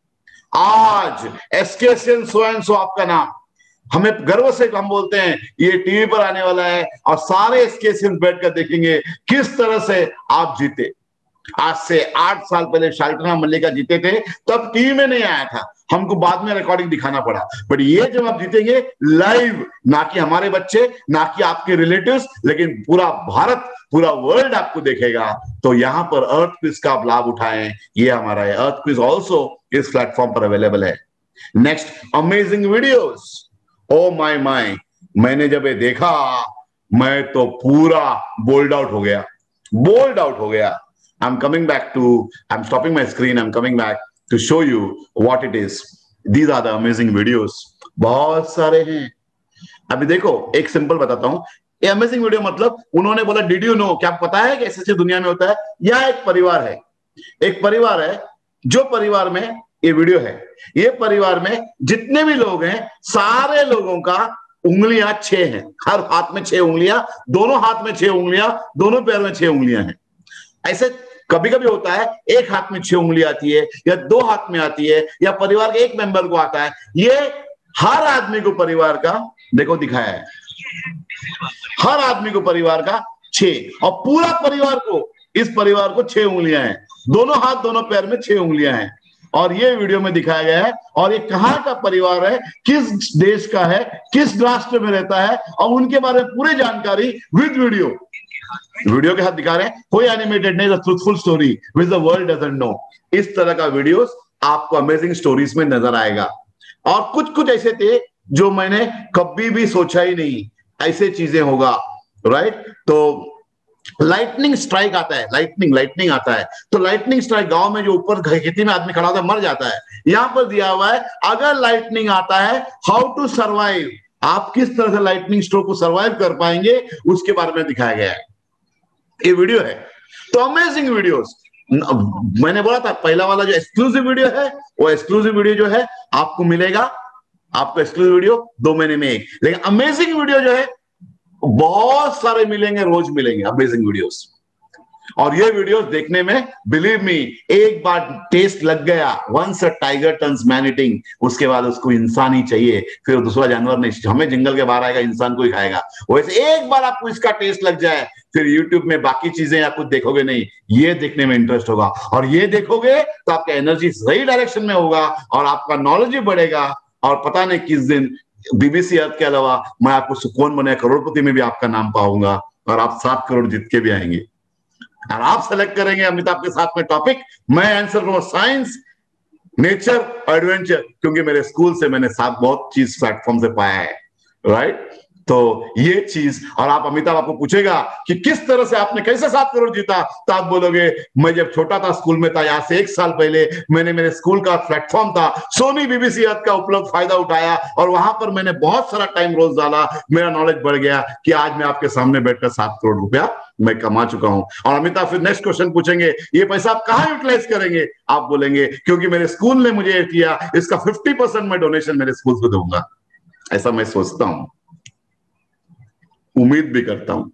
आज एसकेसियन सो एंड सो आपका नाम, हमें गर्व से हम बोलते हैं ये टीवी पर आने वाला है, और सारे एसकेसियंस बैठकर देखेंगे किस तरह से आप जीते। आज से 8 साल पहले शाल्टना मल्लिका जीते थे, तब टीवी में नहीं आया था, हमको बाद में रिकॉर्डिंग दिखाना पड़ा, बट ये जब आप जीतेंगे लाइव, ना कि हमारे बच्चे, ना कि आपके रिलेटिव्स, लेकिन पूरा भारत, पूरा वर्ल्ड आपको देखेगा। तो यहां पर अर्थ क्विज का आप लाभ उठाएं, ये हमारा है। अर्थ क्विज ऑल्सो इस प्लेटफॉर्म पर अवेलेबल है। Next, amazing videos. Oh my my, मैंने जब ये देखा मैं तो पूरा बोल्ड आउट हो गया, बोल्ड आउट हो गया। I'm stopping my screen, I'm coming back to show you what it is. These are the amazing videos. बहुत सारे हैं। अभी देखो, एक सिंपल बताता हूं। ये अमेजिंग वीडियो मतलब उन्होंने बोला डिड यू नो, क्या पता है कि ऐसे दुनिया में होता है। यह एक परिवार है, एक परिवार है, जो परिवार में ये वीडियो है, ये परिवार में जितने भी लोग हैं, सारे लोगों का उंगलियां 6 हैं, हर हाथ में 6 उंगलियां, दोनों हाथ में 6 उंगलियां, दोनों पैर में 6 उंगलियां हैं। ऐसे कभी कभी होता है एक हाथ में 6 उंगली आती है, या 2 हाथ में आती है, या परिवार के एक मेंबर को आता है। ये हर आदमी को परिवार का, देखो दिखाया है, हर आदमी को परिवार का 6, और पूरा परिवार को, इस परिवार को 6 उंगलियां हैं, दोनों हाथ दोनों पैर में 6 उंगलियां हैं। और ये वीडियो में दिखाया गया है, और ये कहां का परिवार है, किस देश का है, किस राष्ट्र में रहता है, और उनके बारे में पूरी जानकारी विद वीडियो, वीडियो के साथ दिखा रहे हैं। कोई एनिमेटेड नहीं, truthful story which the world doesn't know. इस तरह का वीडियोस आपको अमेजिंग स्टोरीज में नजर आएगा। और कुछ कुछ ऐसे थे जो मैंने कभी भी सोचा ही नहीं ऐसे चीजें होगा, राइट। तो लाइटनिंग स्ट्राइक आता है, लाइटनिंग आता है, तो लाइटनिंग स्ट्राइक गांव में जो ऊपर खेती में आदमी खड़ा होता है मर जाता है। यहां पर दिया हुआ है अगर लाइटनिंग आता है हाउ टू सर्वाइव, आप किस तरह से लाइटनिंग स्ट्रोक को सर्वाइव कर पाएंगे, उसके बारे में दिखाया गया है। ये वीडियो है, तो अमेजिंग वीडियोस। मैंने बोला था पहला वाला जो एक्सक्लूसिव वीडियो है, वो एक्सक्लूसिव वीडियो जो है आपको मिलेगा, आपको एक्सक्लूसिव वीडियो 2 महीने में एक, लेकिन अमेजिंग वीडियो जो है बहुत सारे मिलेंगे, रोज मिलेंगे अमेजिंग वीडियोस। और ये वीडियोस देखने में बिलीव मी, एक बार टेस्ट लग गया, once a tiger turns man eating, उसके बाद उसको इंसान ही चाहिए, फिर दूसरा जानवर नहीं, हमें जंगल के बाहर आएगा, इंसान को ही खाएगा। वैसे एक बार आपको इसका टेस्ट लग जाए, फिर यूट्यूब में बाकी चीजें आप कुछ देखोगे नहीं, ये देखने में इंटरेस्ट होगा, और ये देखोगे तो आपका एनर्जी सही डायरेक्शन में होगा, और आपका नॉलेज भी बढ़ेगा। और पता नहीं किस दिन बीबीसी अर्थ के अलावा मैं आपको सुकून बने करोड़पति में भी आपका नाम पाऊंगा, और आप 7 करोड़ जीत के भी आएंगे। और आप सेलेक्ट करेंगे अमिताभ के साथ में टॉपिक, मैं आंसर करूंगा साइंस, नेचर, एडवेंचर, क्योंकि मेरे स्कूल से मैंने साथ बहुत चीज प्लेटफॉर्म से पाया है, राइट। तो ये चीज, और आप अमिताभ आपको पूछेगा कि किस तरह से आपने कैसे 7 करोड़ जीता, तो आप बोलोगे मैं जब छोटा था स्कूल में था, यहाँ से 1 साल पहले मैंने मेरे स्कूल का प्लेटफॉर्म था सोनी बीबीसी अर्थ का उपलब्ध फायदा उठाया, और वहां पर मैंने बहुत सारा टाइम रोज डाला, मेरा नॉलेज बढ़ गया कि आज मैं आपके सामने बैठकर 7 करोड़ रुपया मैं कमा चुका हूं। और अमिताभ फिर नेक्स्ट क्वेश्चन पूछेंगे ये पैसा आप कहां यूटिलाइज करेंगे, आप बोलेंगे क्योंकि मेरे स्कूल ने मुझे किया, इसका 50% मैं डोनेशन मेरे स्कूल को दूंगा। ऐसा मैं सोचता हूं, उम्मीद भी करता हूं,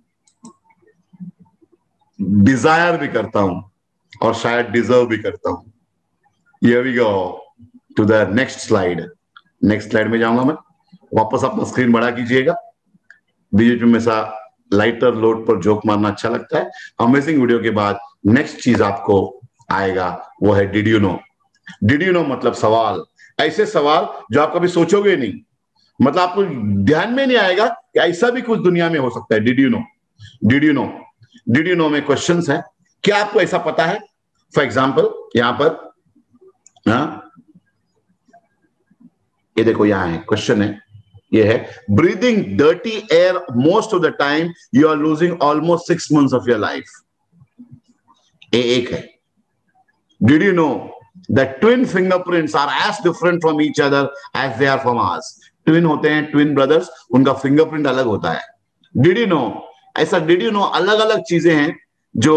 डिजायर भी करता हूं, और शायद डिजर्व भी करता हूं। Here we go. To the next slide. Next slide में जाऊंगा मैं। वापस अपना स्क्रीन बड़ा कीजिएगा। बीच में सा लाइटर लोड पर जोक मारना अच्छा लगता है। अमेजिंग वीडियो के बाद नेक्स्ट चीज आपको आएगा, वो है did you know. Did you know मतलब सवाल, ऐसे सवाल जो आप कभी सोचोगे नहीं, मतलब आपको ध्यान में नहीं आएगा कि ऐसा भी कुछ दुनिया में हो सकता है। Did you know, did you know, did you know में क्वेश्चंस है, क्या आपको ऐसा पता है? फॉर एग्जाम्पल यहां पर, ये देखो यहां है क्वेश्चन है, ये है breathing dirty air most of the time you are losing almost 6 months of your life. ये एक है। Did you know that twin fingerprints are as different from each other as they are from ours. Twin होते हैं, twin brothers, उनका fingerprint अलग होता है। Did you know, ऐसा डिड यू नो अलग अलग चीजें हैं जो,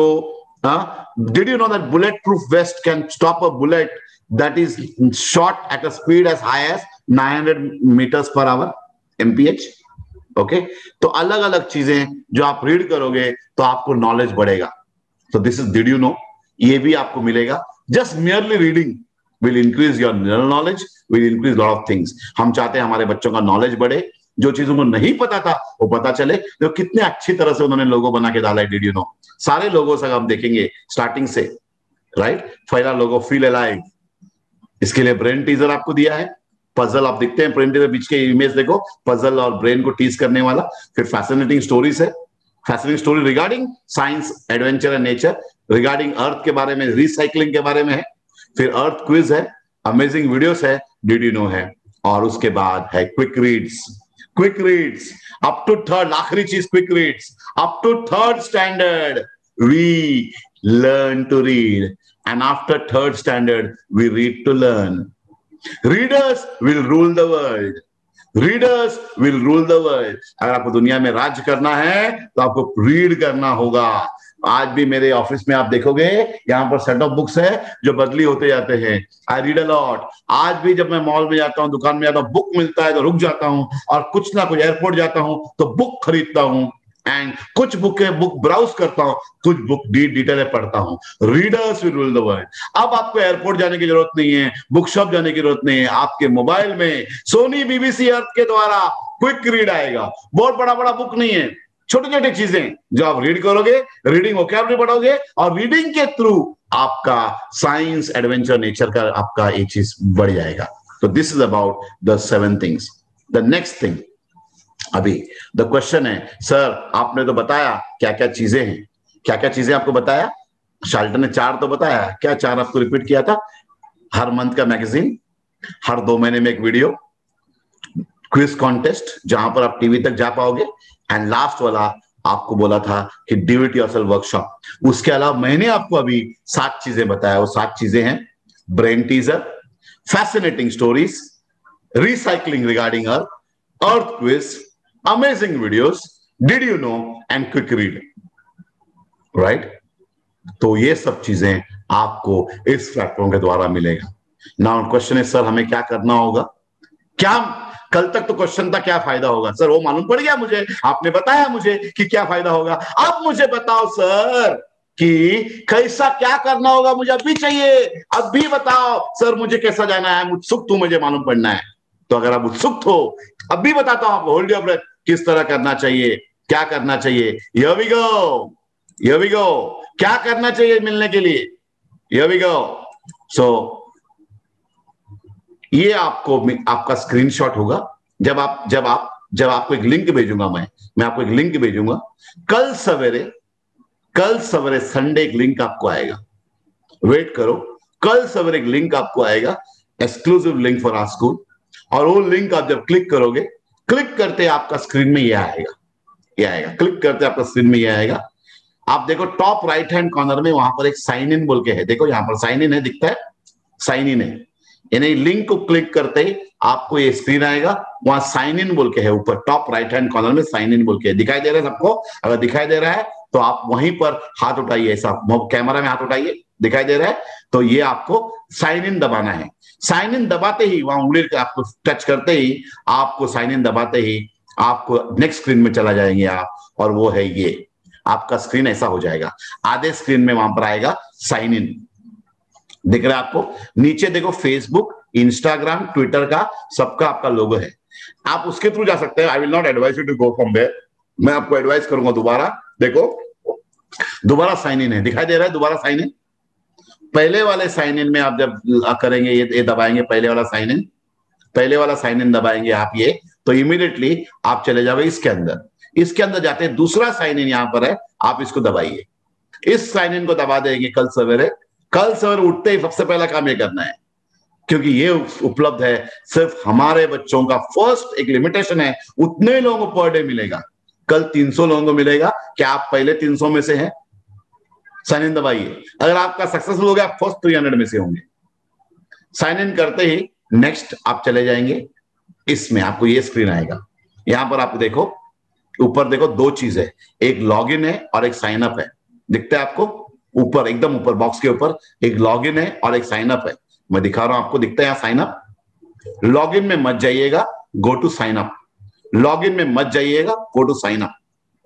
did you know that bullet proof vest can stop a bullet that is shot at a speed as high as 900 meters per hour mph। Okay, तो अलग अलग चीजें जो आप रीड करोगे तो आपको नॉलेज बढ़ेगा। तो this is did you know, ये भी आपको मिलेगा। Just merely reading will increase your general knowledge, will increase lot of things. हम चाहते हैं हमारे बच्चों का नॉलेज बढ़े, जो चीजों को नहीं पता था वो पता चले। तो कितने अच्छी तरह से उन्होंने लोगो बना के डाला है डिड यू नो। सारे लोगों से हम देखेंगे स्टार्टिंग से, राइट। पहला लोगो फील अलाइव, इसके लिए ब्रेन टीजर आपको दिया है। पजल आप दिखते हैं ब्रेन टीजर, बीच के इमेज देखो, पजल और ब्रेन को टीज करने वाला। फिर फैसिनेटिंग स्टोरीज है, fascinating story regarding science, adventure and nature, regarding earth के बारे में, रिसाइकलिंग के बारे में है। फिर अर्थ क्विज है, अमेजिंग वीडियोस है, डिड यू नो है, और उसके बाद है quick reads. Quick reads up to third, आखिरी चीज quick reads, up to third standard we learn to read, and after third standard we read to learn. Readers will rule the world. Readers will rule the world. अगर आपको दुनिया में राज्य करना है तो आपको रीड करना होगा। आज भी मेरे ऑफिस में आप देखोगे यहाँ पर सेट ऑफ बुक्स है जो बदली होते जाते हैं। I read a lot. आज भी जब मैं मॉल में जाता हूँ, दुकान में जाता हूँ, बुक मिलता है तो रुक जाता हूँ, और कुछ ना कुछ एयरपोर्ट जाता हूँ तो बुक खरीदता हूँ, एंड कुछ बुक ब्राउज करता हूं, कुछ बुक डिटेल पढ़ता हूं। Readers will rule the world. अब आपको एयरपोर्ट जाने की जरूरत नहीं है, बुक शॉप जाने की जरूरत नहीं है, आपके मोबाइल में सोनी बीबीसी अर्थ के द्वारा क्विक रीड आएगा। बहुत बड़ा बड़ा बुक नहीं है, छोटी छोटी चीजें जो आप रीड करोगे, रीडिंग वोकैबुलरी बढ़ोगे, और रीडिंग के थ्रू आपका साइंस, एडवेंचर, नेचर का आपका एक चीज बढ़ जाएगा। तो this is about the 7 things. The next thing, अभी द क्वेश्चन है, सर आपने तो बताया क्या क्या चीजें हैं, क्या क्या चीजें आपको बताया? शाल्टन ने 4 तो बताया, क्या 4 आपको रिपीट किया था? हर मंथ का मैगजीन, हर 2 महीने में एक वीडियो, क्विज कॉन्टेस्ट जहां पर आप टीवी तक जा पाओगे, एंड लास्ट वाला आपको बोला था कि डू इट योरसेल्फ वर्कशॉप। उसके अलावा मैंने आपको अभी 7 चीजें बताया, वो 7 चीजें हैं brain teaser, fascinating stories, recycling regarding earth quiz, amazing videos, did you know, and quick read, right? तो ये सब चीजें आपको इस प्लेटफॉर्म के द्वारा मिलेगा। नाउ क्वेश्चन है, सर हमें क्या करना होगा? क्या कल तक तो क्वेश्चन था क्या फायदा होगा? सर वो मालूम पड़ गया मुझे, आपने बताया मुझे कि क्या फायदा होगा। अब मुझे बताओ सर कि कैसा क्या करना होगा, मुझे अभी चाहिए, अभी बताओ सर मुझे कैसा जाना है, उत्सुक तू मुझे मालूम पड़ना है। तो अगर आप उत्सुक हो, अभी बताता हूं आपको, होल्ड योर ब्रेथ, किस तरह करना चाहिए, क्या करना चाहिए। Here we go, here we go, क्या करना चाहिए मिलने के लिए, here we go। So ये आपको आपका स्क्रीनशॉट होगा। जब आपको एक लिंक भेजूंगा, मैं आपको एक लिंक भेजूंगा कल सवेरे संडे एक लिंक आपको आएगा, वेट करो, कल सवेरे एक लिंक आपको आएगा, exclusive link for our school. और वो लिंक आप जब क्लिक करोगे, क्लिक करते आपका स्क्रीन में ये आएगा, क्लिक करते आपका स्क्रीन में ये आएगा। आप देखो टॉप राइट हैंड कॉर्नर में वहां पर एक साइन इन बोल के है, देखो यहां पर साइन इन है, दिखता है साइन इन है। यानी लिंक को क्लिक करते ही आपको ये स्क्रीन आएगा, वहां साइन इन बोल के है, ऊपर टॉप राइट हैंड कॉर्नर में साइन इन बोल के है। दिखाई दे रहा है सबको? अगर दिखाई दे रहा है तो आप वहीं पर हाथ उठाइए, ऐसा कैमरा में हाथ उठाइए, दिखाई दे रहा है तो ये आपको साइन इन दबाना है। साइन इन दबाते ही, वहां उंगली आपको टच करते ही, आपको साइन इन दबाते ही आपको नेक्स्ट स्क्रीन में चला जाएंगे आप, और वो है ये आपका स्क्रीन ऐसा हो जाएगा। आधे स्क्रीन में वहां पर आएगा साइन इन, दिख रहा है आपको? नीचे देखो फेसबुक, इंस्टाग्राम, ट्विटर का, सबका आपका लोगो है, आप उसके थ्रू जा सकते हैं। I will not advise you to go from there, मैं आपको एडवाइस करूंगा दोबारा, देखो दोबारा साइन इन है, दिखाई दे रहा है दोबारा साइन इन। पहले वाले साइन इन में आप जब करेंगे ये दबाएंगे पहले वाला साइन इन, पहले वाला साइन इन दबाएंगे आप ये, तो इमीडिएटली आप चले जाओगे इसके अंदर। इसके अंदर जाते हैं दूसरा साइन इन यहां पर है, आप इसको दबाइए। इस साइन इन को दबा देंगे कल सवेरे उठते ही सबसे पहला काम ये करना है, क्योंकि ये उपलब्ध है सिर्फ हमारे बच्चों का। फर्स्ट एक लिमिटेशन है, उतने लोगों को पर डे मिलेगा, कल 300 लोगों को मिलेगा। क्या आप पहले 300 में से हैं? साइन इन दबाइए, अगर आपका सक्सेसफुल हो गया आप फर्स्ट 300 में से होंगे। साइन इन करते ही नेक्स्ट आप चले जाएंगे, इसमें आपको ये स्क्रीन आएगा। यहां पर आप देखो ऊपर देखो दो चीज है, एक लॉगिन है और एक साइन अप है, दिखता है आपको ऊपर, एकदम ऊपर बॉक्स के ऊपर एक लॉगिन है और एक साइन अप है। मैं दिखा रहा हूं आपको, दिखता है यहां साइन अप। लॉगिन में मत जाइएगा, go to sign up. Login में मत जाइएगा, go to sign up.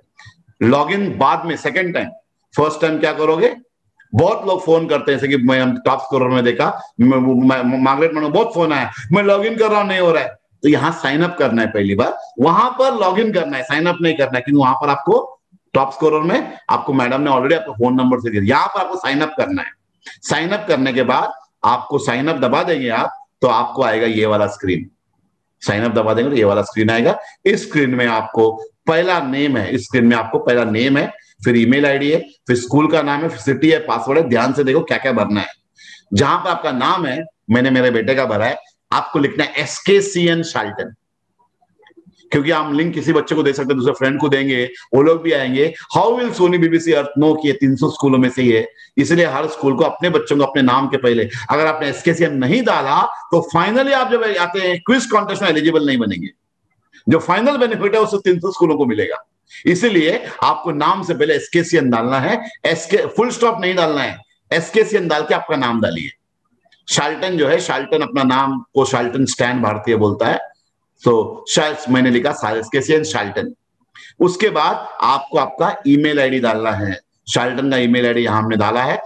Login बाद में सेकंड टाइम, फर्स्ट टाइम क्या करोगे, बहुत लोग फोन करते हैं, जैसे कि मैं टॉप स्कोरर में देखा, मार्गरेट मनो बहुत फोन आया, मैं लॉगिन कर रहा हूं नहीं हो रहा है, तो यहां साइन अप करना है पहली बार, वहां पर लॉगिन करना है, साइन अप नहीं करना है, क्योंकि वहां पर आपको टॉप स्कोरर में आपको मैडम ने ऑलरेडी आपको फोन नंबर से दिया, यहां पर आपको साइन अप करना है। साइन अप करने के बाद आपको साइन अप दबा देंगे आप, तो आपको आएगा ये वाला स्क्रीन। साइन अप दबा देंगे तो ये वाला स्क्रीन आएगा। इस स्क्रीन में आपको पहला नेम है, इस स्क्रीन में आपको पहला नेम है, फिर ईमेल आईडी है, फिर स्कूल का नाम है, फिर सिटी है, पासवर्ड है। ध्यान से देखो क्या क्या भरना है। जहां पर आपका नाम है, मैंने मेरे बेटे का भरा है, आपको लिखना है SKCN शाल्टन, क्योंकि हम लिंक किसी बच्चे को दे सकते हैं, दूसरे फ्रेंड को देंगे, वो लोग भी आएंगे। How will Sony BBC earth know कि 300 स्कूलों में से ही है, इसलिए हर स्कूल को अपने बच्चों को अपने नाम के पहले, अगर आपने SKCN नहीं डाला तो फाइनली आप जब आते हैं क्विज कॉन्टेस्ट में एलिजिबल नहीं बनेंगे। जो फाइनल बेनिफिट है उससे 300 स्कूलों को मिलेगा, इसीलिए आपको नाम से पहले SKCN डालना है, फुल स्टॉप नहीं डालना है, SKCN डाल के आपका नाम डालिए। शाल्टन जो है, शाल्टन अपना नाम को शाल्टन स्टैन भारतीय बोलता है, तो शायद मैंने लिखा SKCN शाल्टन। उसके बाद आपको आपका ईमेल आईडी डालना है, शाल्टन का ईमेल आईडी यहां हमने डाला है,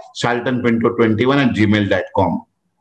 shaltonpinto21@gmail.com।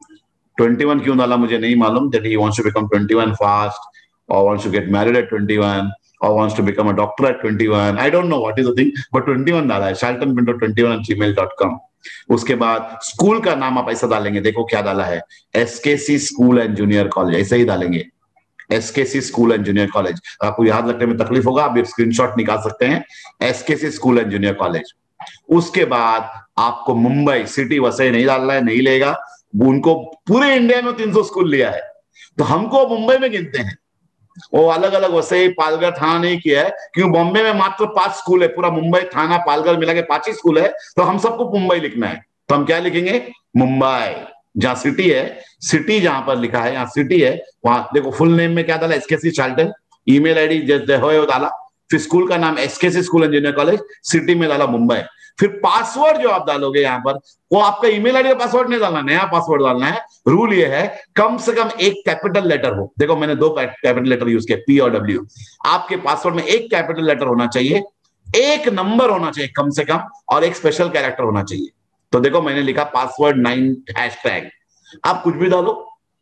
21 क्यों डाला मुझे नहीं मालूम, that he wants to become 21 fast or wants to get married at 21 or wants to become a doctor at 21, I don't know what is the thing, but 21 डाला है, shaltonpinto21@gmail.com। उसके बाद स्कूल का नाम आप ऐसा डालेंगे, देखो क्या डाला है, SKC school and junior college, ऐसे ही डालेंगे, SKC school and junior college. आपको याद रखने में तकलीफ होगा, आप स्क्रीनशॉट निकाल सकते हैं, SKC school and junior college. उसके बाद आपको मुंबई सिटी वसई नहीं डालना है, नहीं लेगा, उनको पूरे इंडिया में 300 स्कूल लिया है, तो हमको मुंबई में गिनते हैं, वो अलग अलग वसई पालघर थाना नहीं किया है, क्योंकि बॉम्बे में मात्र 5 स्कूल है, पूरा मुंबई थाना पालघर मिला के 5 ही स्कूल है, तो हम सबको मुंबई लिखना है, तो हम क्या लिखेंगे, मुंबई। जहां सिटी है, सिटी जहां पर लिखा है, यहाँ सिटी है, वहां देखो फुल नेम में क्या डाला, SKC शाल्टन, ईमेल आईडी जैसे हो डाला, फिर स्कूल का नाम SKC school and junior college, city में डाला मुंबई। फिर पासवर्ड जो आप डालोगे यहाँ पर, वो आपका ईमेल आईडी का पासवर्ड नहीं डालना, नया पासवर्ड डालना है। रूल ये है कम से कम एक कैपिटल लेटर हो, देखो मैंने 2 कैपिटल लेटर यूज किया, P और W। आपके पासवर्ड में एक कैपिटल लेटर होना चाहिए, एक नंबर होना चाहिए कम से कम, और एक स्पेशल कैरेक्टर होना चाहिए। तो देखो मैंने लिखा पासवर्ड 9#, आप कुछ भी डालो,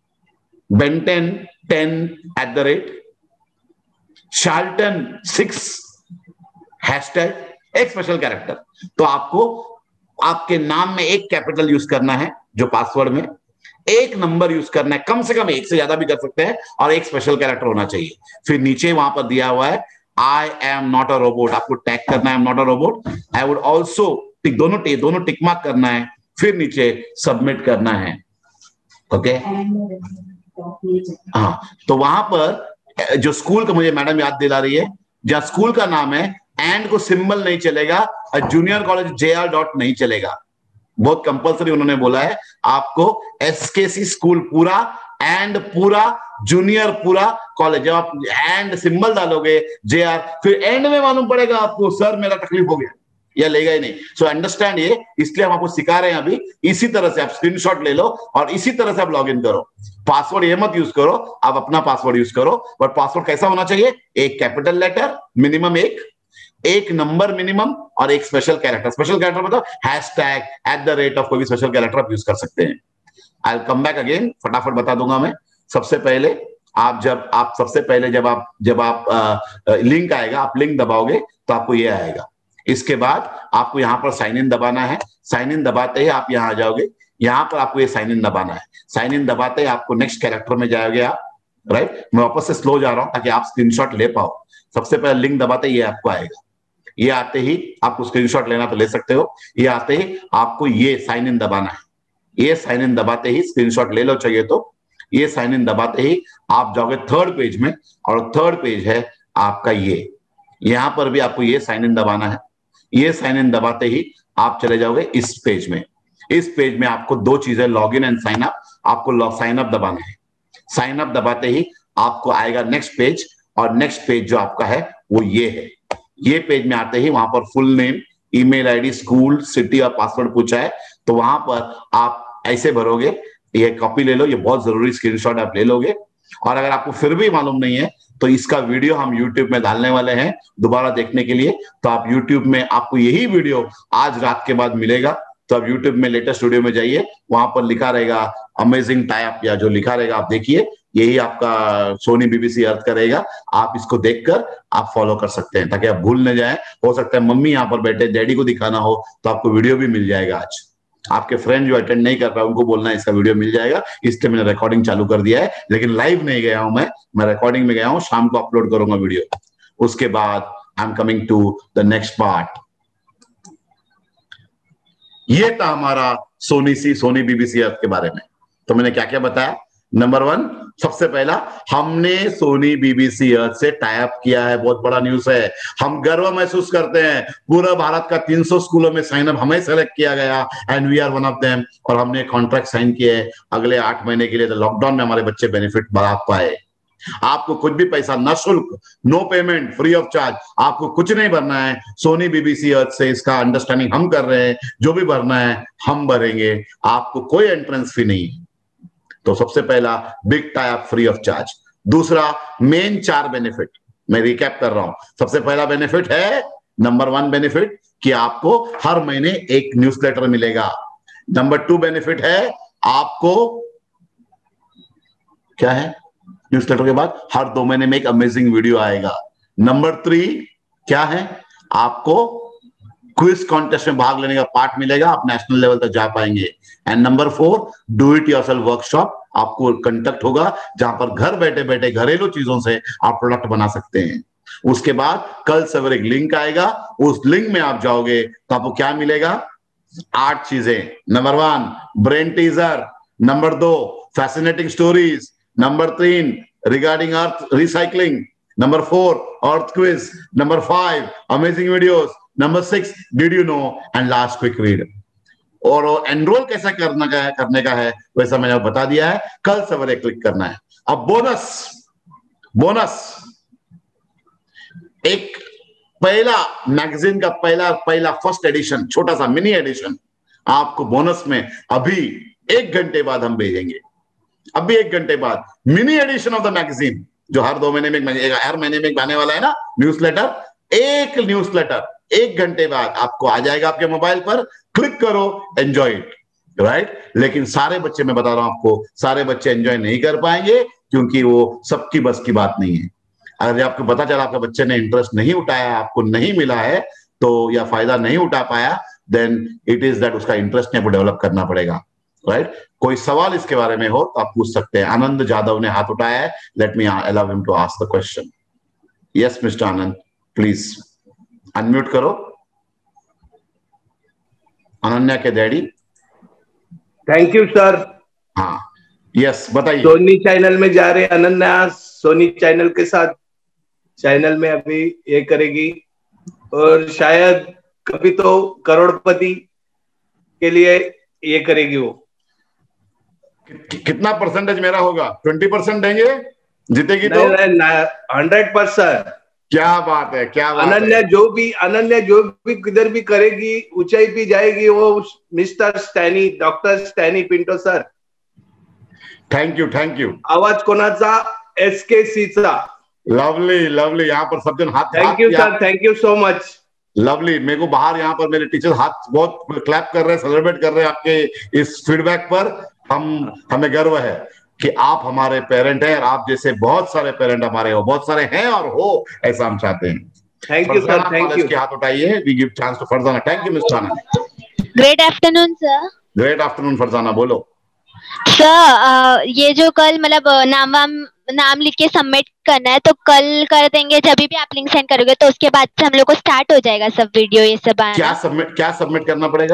Ben1010 शाल्टन 6#, एक स्पेशल कैरेक्टर। तो आपको आपके नाम में एक कैपिटल यूज करना है, जो पासवर्ड में एक नंबर यूज करना है, कम से कम एक से ज्यादा भी कर सकते हैं, और एक स्पेशल कैरेक्टर होना चाहिए। फिर नीचे वहां पर दिया हुआ है I am not a robot, आपको टैग करना है, I am not a robot, I would also टिक, दोनों टिक मार्क करना है, फिर नीचे सबमिट करना है। ओके हाँ, तो वहां पर जो स्कूल का मुझे मैडम याद दिला रही है, जहां स्कूल का नाम है, एंड को सिंबल नहीं चलेगा, जूनियर कॉलेज JR. नहीं चलेगा, बहुत कंपलसरी उन्होंने बोला है आपको, SKC स्कूल पूरा एंड पूरा जूनियर पूरा कॉलेज। जब आप एंड सिंबल डालोगे JR, फिर एंड में मालूम पड़ेगा आपको सर मेरा तकलीफ हो गया, या लेगा ही नहीं। सो अंडरस्टैंड ये, इसलिए हम आपको सिखा रहे हैं अभी, इसी तरह से आप स्क्रीनशॉट ले लो और इसी तरह से आप लॉग इन करो। पासवर्ड ये मत यूज करो, आप अपना पासवर्ड यूज करो, बट पासवर्ड कैसा होना चाहिए, एक कैपिटल लेटर मिनिमम, एक नंबर मिनिमम, और एक स्पेशल कैरेक्टर। स्पेशल कैरेक्टर मतलब #@ कोई भी स्पेशल कैरेक्टर आप यूज कर सकते हैं। I will come back again, फटाफट बता दूंगा मैं। सबसे पहले जब आप लिंक आएगा, आप लिंक दबाओगे तो आपको ये आएगा। इसके बाद आपको यहाँ पर साइन इन दबाना है। साइन इन दबाते ही आप यहाँ आ जाओगे, यहाँ पर आपको ये साइन इन दबाना है। साइन इन दबाते ही आपको नेक्स्ट कैरेक्टर में जाओगे आप, राइट। मैं वापस से स्लो जा रहा हूं ताकि आप स्क्रीनशॉट ले पाओ। सबसे पहले लिंक दबाते ही ये आपको आएगा। ये आते ही आपको स्क्रीनशॉट लेना तो ले सकते हो। ये आते ही आपको ये साइन इन दबाना है। ये साइन इन दबाते ही स्क्रीनशॉट ले लो चाहिए तो। ये साइन इन दबाते ही आप जाओगे थर्ड पेज में, और थर्ड पेज है आपका ये। यहां पर भी आपको ये साइन इन दबाना है। ये साइन इन दबाते ही आप चले जाओगे इस पेज में। इस पेज में आपको दो चीजें, log in and sign up. आपको साइन अप दबाना है। साइन अप दबाते ही आपको आएगा नेक्स्ट पेज, और नेक्स्ट पेज जो आपका है वो ये है। ये पेज में आते ही वहां पर full name, email ID, school, city और पासवर्ड पूछा है, तो वहां पर आप ऐसे भरोगे। ये कॉपी ले लो, ये बहुत जरूरी स्क्रीनशॉट आप ले लोगे। और अगर आपको फिर भी मालूम नहीं है तो इसका वीडियो हम YouTube में डालने वाले हैं दोबारा देखने के लिए। तो आप YouTube में आपको यही वीडियो आज रात के बाद मिलेगा। तो आप YouTube में लेटेस्ट वीडियो में जाइए, वहां पर लिखा रहेगा अमेजिंग टाइप, या जो लिखा रहेगा आप देखिए, यही आपका सोनी BBC अर्थ का रहेगा। आप इसको देखकर आप फॉलो कर सकते हैं ताकि आप भूल न जाए। हो सकता है मम्मी यहाँ पर बैठे, डैडी को दिखाना हो तो आपको वीडियो भी मिल जाएगा। आज आपके फ्रेंड जो अटेंड नहीं कर पाए उनको बोलना है इसका वीडियो मिल जाएगा। इसलिए मैंने रिकॉर्डिंग चालू कर दिया है, लेकिन लाइव नहीं गया हूं मैं रिकॉर्डिंग में गया हूं। शाम को अपलोड करूंगा वीडियो। उसके बाद I am coming to the next part. ये था हमारा सोनी BBC अर्थ के बारे में। तो मैंने क्या क्या बताया? नंबर 1, सबसे पहला हमने सोनी BBC अर्थ से टाई अप किया है। बहुत बड़ा न्यूज है। हम गर्व महसूस करते हैं। पूरा भारत का 300 स्कूलों में साइन अप हमें सेलेक्ट किया गया, and we are one of them. और हमने कॉन्ट्रैक्ट साइन किए है अगले 8 महीने के लिए। तो लॉकडाउन में हमारे बच्चे बेनिफिट बढ़ा पाए। आपको कुछ भी पैसा, न शुल्क, no payment, free of charge, आपको कुछ नहीं भरना है। सोनी BBC अर्थ से इसका अंडरस्टैंडिंग हम कर रहे हैं। जो भी भरना है हम भरेंगे, आपको कोई एंट्रेंस फी नहीं। तो सबसे पहला big tie up, free of charge. दूसरा, मेन 4 बेनिफिट मैं रिकैप कर रहा हूं। सबसे पहला बेनिफिट है, नंबर 1 बेनिफिट, कि आपको हर महीने एक न्यूज़लेटर मिलेगा। नंबर 2 बेनिफिट है, आपको क्या है, न्यूज़लेटर के बाद हर 2 महीने में एक अमेजिंग वीडियो आएगा। नंबर 3 क्या है, आपको क्विज कॉन्टेस्ट में भाग लेने का पार्ट मिलेगा, आप नेशनल लेवल तक जा पाएंगे। And number 4, do it yourself workshop आपको कंडक्ट होगा, जहां पर घर बैठे बैठे घरेलू चीजों से आप प्रोडक्ट बना सकते हैं। उसके बाद कल सवेरे एक लिंक आएगा, उस लिंक में आप जाओगे तो आपको क्या मिलेगा? 8 चीजें। Number 1, brain teaser. Number 2, fascinating stories. Number 3, regarding earth recycling. Number 4, earth quiz. Number 5, amazing videos. Number 6, did you know, and last, quick read. और एनरोल कैसा करने का है वैसा मैंने बता दिया है। कल सवेरे क्लिक करना है। अब बोनस एक पहला मैगजीन का पहला फर्स्ट एडिशन, छोटा सा मिनी एडिशन आपको बोनस में अभी 1 घंटे बाद हम भेजेंगे। अभी 1 घंटे बाद mini edition of the magazine, जो हर 2 महीने में, हर महीने में आने वाला है ना न्यूज़लेटर। एक न्यूज़लेटर 1 घंटे बाद आपको आ जाएगा आपके मोबाइल पर। क्लिक करो, एंजॉय इट, राइट। लेकिन सारे बच्चे, मैं बता रहा हूं आपको, सारे बच्चे एंजॉय नहीं कर पाएंगे, क्योंकि वो सबकी बस की बात नहीं है। अगर आपको पता चला आपके बच्चे ने इंटरेस्ट नहीं उठाया, आपको नहीं मिला है तो, या फायदा नहीं उठा पाया, देन इट इज दैट उसका इंटरेस्ट आपको डेवलप करना पड़ेगा, राइट। कोई सवाल इसके बारे में हो तो आप पूछ सकते हैं। आनंद जादव ने हाथ उठाया है। Let me allow him to ask the question. Yes mister Anand, please unmute करो। अनन्या के डैडी। Thank you sir. हाँ, यस, बताइए। सोनी चैनल में जा रहे अनन्या, सोनी चैनल के साथ चैनल में अभी ये करेगी, और शायद कभी तो करोड़पति के लिए ये करेगी वो। कितना परसेंटेज मेरा होगा? 20% देंगे जीतेगी तो? 100%। क्या बात है, क्या बात अनन्या है। अनन्या जो भी किधर भी करेगी, ऊंचाई भी जाएगी वो। Mister Stany, doctor Stany Pinto sir. Thank you. आवाज कोणाचा? SKCचा। लवली। यहाँ पर सब जन हाथ। Thank you sir, thank you so much. Lovely. मेरे को बाहर यहाँ पर मेरे टीचर हाथ बहुत क्लैप कर रहे हैं, सेलिब्रेट कर रहे हैं आपके इस फीडबैक पर। हमें गर्व है कि आप हमारे पेरेंट हैं और आप जैसे बहुत सारे पेरेंट हमारे हो, बहुत सारे हैं और हो, ऐसा हम चाहते हैं। Thank you sir, thank you. के हाथ उठाइए, we give chance to Farzana. Thank you mister Anand. Great afternoon sir. Great afternoon Farzana, बोलो सर। ये जो कल मतलब नाम लिख के सबमिट करना है, तो कल कर देंगे जब भी आप लिंक सेंड करोगे, तो उसके बाद से हम लोग को स्टार्ट हो जाएगा सब वीडियो ये सब आना। क्या सबमिट करना पड़ेगा?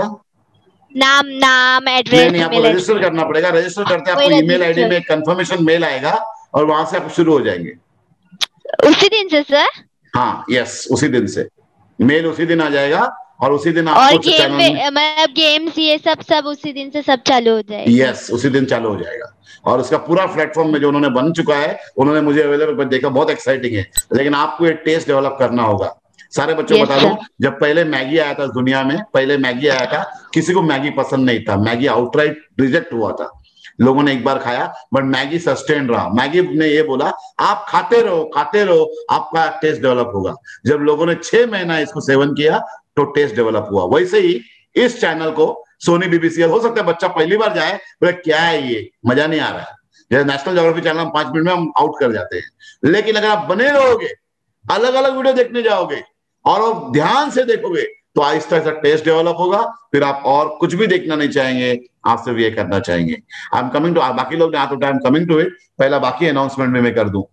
नाम एड्रेस नहीं, आपको रजिस्टर करना पड़ेगा। रजिस्टर करते आपको ईमेल आईडी में कंफर्मेशन मेल आएगा और वहां से आप शुरू हो जाएंगे उसी दिन से सर। हाँ, यस, उसी दिन से मेल उसी दिन आ जाएगा और उसी दिन और मतलब गेम्स ये सब उसी दिन से सब चालू हो जाएगा। यस, उसी दिन चालू हो जाएगा। और उसका पूरा प्लेटफॉर्म में जो उन्होंने बन चुका है, उन्होंने मुझे अवेलेबल देखा, बहुत एक्साइटिंग है। लेकिन आपको एक टेस्ट डेवलप करना होगा। सारे बच्चों को बता दूं, जब पहले मैगी आया था दुनिया में, पहले मैगी आया था, किसी को मैगी पसंद नहीं था, मैगी आउटराइट रिजेक्ट हुआ था। लोगों ने एक बार खाया, बट मैगी सस्टेन रहा। मैगी ने ये बोला आप खाते रहो, आपका टेस्ट डेवलप होगा। जब लोगों ने 6 महीना इसको सेवन किया तो टेस्ट डेवलप हुआ। वैसे ही इस चैनल को सोनी बीबीसी, हो सकता है बच्चा पहली बार जाए बोले क्या है ये, मजा नहीं आ रहा है। जैसे नेशनल ज्योग्राफी चैनल हम 5 मिनट में हम आउट कर जाते हैं। लेकिन अगर आप बने रहोगे, अलग अलग वीडियो देखने जाओगे और आप ध्यान से देखोगे, तो आहिस्ता आहिस्ता टेस्ट डेवलप होगा। फिर आप और कुछ भी देखना नहीं चाहेंगे, आप सिर्फ ये करना चाहेंगे। आई एम कमिंग टू, बाकी लोग ने हाथ उठाया, I am coming to it. पहला बाकी अनाउंसमेंट में मैं कर दूं।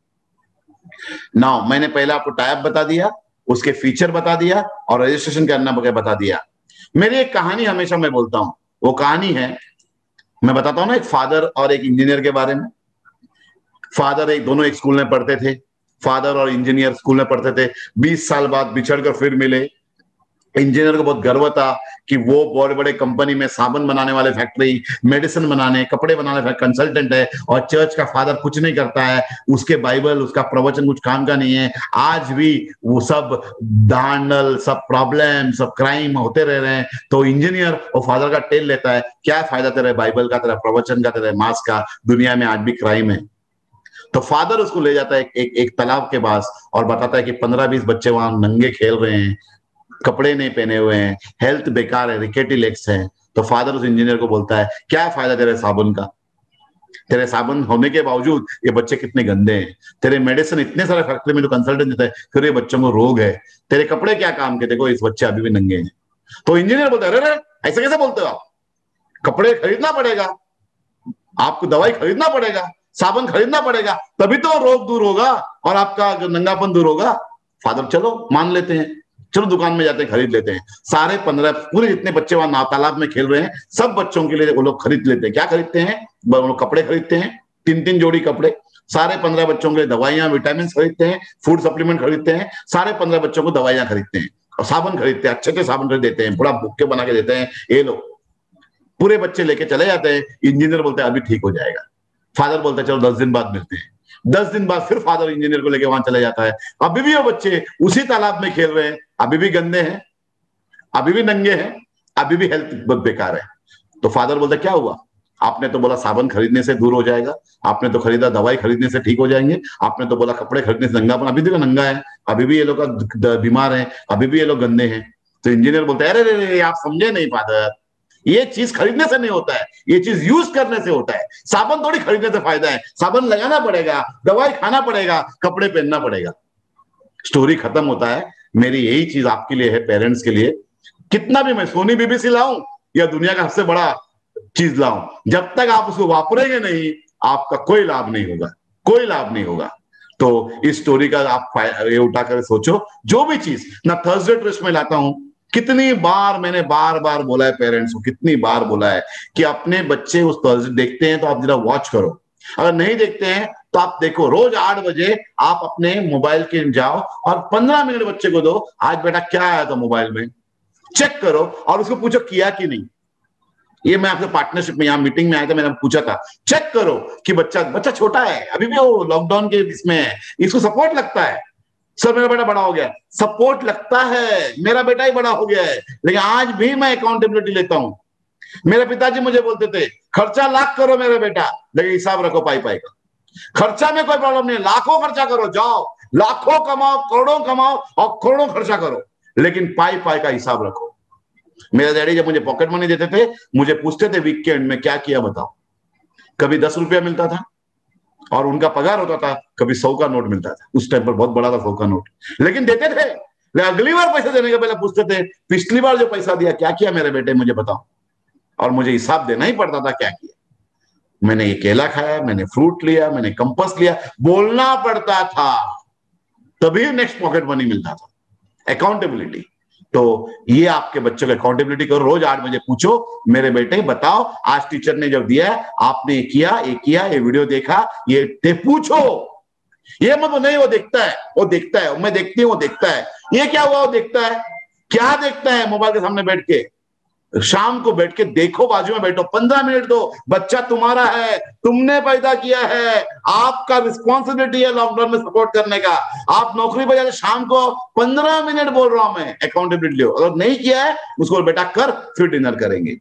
नाउ मैंने पहले आपको टाइप बता दिया, उसके फीचर बता दिया और रजिस्ट्रेशन करना बता दिया। मेरी एक कहानी हमेशा मैं बोलता हूं, वो कहानी है, मैं बताता हूं ना, एक फादर और एक इंजीनियर के बारे में। फादर दोनों एक स्कूल में पढ़ते थे, फादर और इंजीनियर स्कूल में पढ़ते थे। 20 साल बाद बिछड़कर फिर मिले। इंजीनियर को बहुत गर्व था कि वो बड़े बड़े कंपनी में साबुन बनाने वाले फैक्ट्री, मेडिसिन बनाने, कपड़े बनाने कंसल्टेंट है, और चर्च का फादर कुछ नहीं करता है, उसके बाइबल, उसका प्रवचन कुछ काम का नहीं है। आज भी वो सब दांडल, सब प्रॉब्लम, सब क्राइम होते रह रहे हैं। तो इंजीनियर और फादर का टेल लेता है, क्या फायदा तेरे बाइबल का, तेरा प्रवचन का, तेरे मास का, दुनिया में आज भी क्राइम है। तो फादर उसको ले जाता है एक तालाब के पास और बताता है कि 15-20 बच्चे वहां नंगे खेल रहे हैं, कपड़े नहीं पहने हुए हैं, हेल्थ बेकार है, रिकेटी लेग्स हैं। तो फादर उस इंजीनियर को बोलता है, क्या फायदा तेरे साबुन का, तेरे साबुन होने के बावजूद ये बच्चे कितने गंदे हैं, तेरे मेडिसिन इतने सारे फैक्ट्री में जो कंसल्टेंट देता है, फिर ये बच्चों को रोग है, तेरे कपड़े क्या काम के, देखो इस बच्चे अभी भी नंगे हैं। तो इंजीनियर बोलता है, अरे ऐसे कैसे बोलते हो आप, कपड़े खरीदना पड़ेगा, आपको दवाई खरीदना पड़ेगा, साबुन खरीदना पड़ेगा, तभी तो रोग दूर होगा और आपका जो नंगापन दूर होगा। फादर चलो मान लेते हैं, चलो दुकान में जाते हैं, खरीद लेते हैं। सारे 15 पूरे जितने बच्चे वहां तालाब में खेल रहे हैं, सब बच्चों के लिए वो लोग खरीद लेते हैं। क्या खरीदते हैं? वो लोग कपड़े खरीदते हैं, 3-3 जोड़ी कपड़े। सारे 15 बच्चों के लिए दवाइयां, विटामिन खरीदते हैं, फूड सप्लीमेंट खरीदते हैं। सारे 15 बच्चों को दवाइयां खरीदते हैं और साबुन खरीदते हैं, अच्छे अच्छे साबुन खरीद देते हैं, पूरा बुक्के बना के देते हैं, ये लो। पूरे बच्चे लेके चले जाते हैं। इंजीनियर बोलते हैं अभी ठीक हो जाएगा। फादर बोलता है चलो 10 दिन बाद मिलते हैं। 10 दिन बाद फिर फादर इंजीनियर को लेके वहां चले जाता है। अभी भी वो बच्चे उसी तालाब में खेल रहे हैं, अभी भी गंदे हैं, अभी भी नंगे हैं, अभी भी हेल्थ बहुत बेकार है। तो फादर बोलता क्या हुआ, आपने तो बोला साबुन खरीदने से दूर हो जाएगा, आपने तो खरीदा दवाई खरीदने से ठीक हो जाएंगे, आपने तो बोला कपड़े खरीदने से नंगापन, अभी देखो नंगा है, अभी भी ये लोग बीमार है, अभी भी ये लोग गंदे हैं। तो इंजीनियर बोलता है अरे अरे आप समझे नहीं फादर, ये चीज खरीदने से नहीं होता है, ये चीज यूज करने से होता है। साबुन थोड़ी खरीदने से फायदा है, साबुन लगाना पड़ेगा, दवाई खाना पड़ेगा, कपड़े पहनना पड़ेगा। स्टोरी खत्म होता है। मेरी यही चीज आपके लिए है, पेरेंट्स के लिए। कितना भी मैं सोनी बीबीसी लाऊं या दुनिया का सबसे बड़ा चीज लाऊं, जब तक आप उसको वापरेंगे नहीं, आपका कोई लाभ नहीं होगा, कोई लाभ नहीं होगा। तो इस स्टोरी का आप ये उठाकर सोचो। जो भी चीज ना थर्सडे ट्विस्ट में लाता हूं, कितनी बार मैंने बार बोला है पेरेंट्स को, कितनी बार बोला है कि अपने बच्चे उस थर्सडे देखते हैं तो आप जरा वॉच करो, अगर नहीं देखते हैं तो आप देखो, रोज 8 बजे आप अपने मोबाइल के जाओ और 15 मिनट बच्चे को दो, आज बेटा क्या आया था मोबाइल में, चेक करो और उसको पूछो किया कि नहीं। ये मैं आपके पार्टनरशिप में, यहाँ मीटिंग में आया था, मैंने पूछा था, चेक करो कि बच्चा छोटा है, अभी भी वो लॉकडाउन के इसमें है, इसको सपोर्ट लगता है। सर मेरा बेटा बड़ा हो गया, सपोर्ट लगता है, मेरा बेटा ही बड़ा हो गया है, लेकिन आज भी मैं अकाउंटेबिलिटी लेता हूं। मेरे पिताजी मुझे बोलते थे खर्चा लाख करो मेरे बेटा, लेकिन हिसाब रखो पाई का। खर्चा में कोई प्रॉब्लम नहीं, लाखों खर्चा करो, जाओ लाखों कमाओ, करोड़ों कमाओ और करोड़ों खर्चा करो, लेकिन पाई का हिसाब रखो। मेरे डैडी जब मुझे पॉकेट मनी देते थे, मुझे पूछते थे वीक के एंड में क्या किया बताओ, कभी 10 रुपया मिलता था और उनका पगार होता था, कभी 100 का नोट मिलता था। उस टाइम पर बहुत बड़ा था 100 का नोट, लेकिन देते थे। अगली बार पैसे देने के पहले पूछते थे, पिछली बार जो पैसा दिया क्या किया मेरे बेटे, मुझे बताओ। और मुझे हिसाब देना ही पड़ता था क्या किया। मैंने ये केला खाया, मैंने फ्रूट लिया, मैंने कंपास लिया, बोलना पड़ता था, तभी नेक्स्ट पॉकेट मनी मिलता था। अकाउंटेबिलिटी। तो ये आपके बच्चों को अकाउंटेबिलिटी करो। रोज 8 बजे पूछो, मेरे बेटे बताओ आज टीचर ने जब दिया है आपने ये किया, ये वीडियो देखा, ये पूछो। ये मत नहीं वो देखता है, मैं देखती हूँ वो देखता है, ये क्या हुआ वो देखता है, क्या देखता है मोबाइल के सामने बैठ के। शाम को बैठ के देखो, बाजू में बैठो, 15 मिनट दो। बच्चा तुम्हारा है, तुमने पैदा किया है, आपका रिस्पॉन्सिबिलिटी है लॉकडाउन में सपोर्ट करने का। आप नौकरी पर जाते, शाम को 15 मिनट बोल रहा हूं मैं, अकाउंटेबिलिटी लो। अगर नहीं किया है उसको बेटा कर, फिर डिनर करेंगे।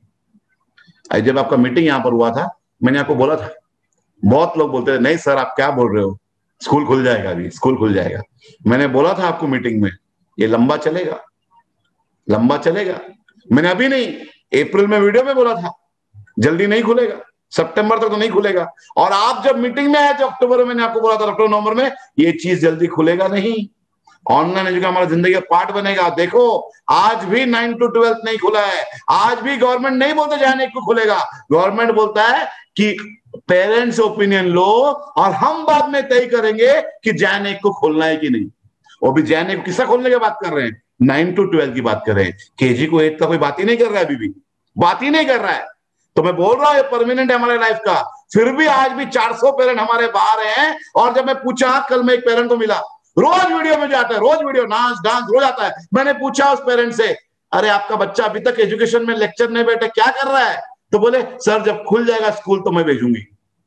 जब आपका मीटिंग यहां पर हुआ था, मैंने आपको बोला था, बहुत लोग बोलते थे नहीं सर आप क्या बोल रहे हो, स्कूल खुल जाएगा, अभी स्कूल खुल जाएगा। मैंने बोला था आपको मीटिंग में, ये लंबा चलेगा, लंबा चलेगा। मैंने अभी नहीं, अप्रैल में वीडियो में बोला था जल्दी नहीं खुलेगा, सितंबर तक तो नहीं खुलेगा। और आप जब मीटिंग में आए थे अक्टूबर में, मैंने आपको बोला था अक्टूबर नवंबर में ये चीज जल्दी खुलेगा नहीं। ऑनलाइन एजुकेशन हमारा जिंदगी का पार्ट बनेगा। देखो आज भी 9 to 12 नहीं खुला है, आज भी गवर्नमेंट नहीं बोलते जाने को खुलेगा। गवर्नमेंट बोलता है कि पेरेंट्स ओपिनियन लो और हम बाद में तय करेंगे कि जाने को खोलना है कि नहीं। वो भी जाने को किसका खोलने की बात कर रहे हैं, 9 to 12 की बात कर रहे हैं। केजी को 8 का कोई बात ही नहीं कर रहा है, अभी भी बात ही नहीं कर रहा है। तो मैं बोल रहा हूं ये परमानेंट है हमारे लाइफ का। फिर भी आज भी 400 पेरेंट हमारे बाहर हैं। और जब मैं पूछा, कल मैं एक पेरेंट को मिला, रोज वीडियो में जाता है, रोज वीडियो, डांस रोज आता है। मैंने पूछा उस पेरेंट से, अरे आपका बच्चा अभी तक एजुकेशन में लेक्चर नहीं बैठे, क्या कर रहा है? तो बोले सर जब खुल जाएगा स्कूल तो मैं भेजूंगी,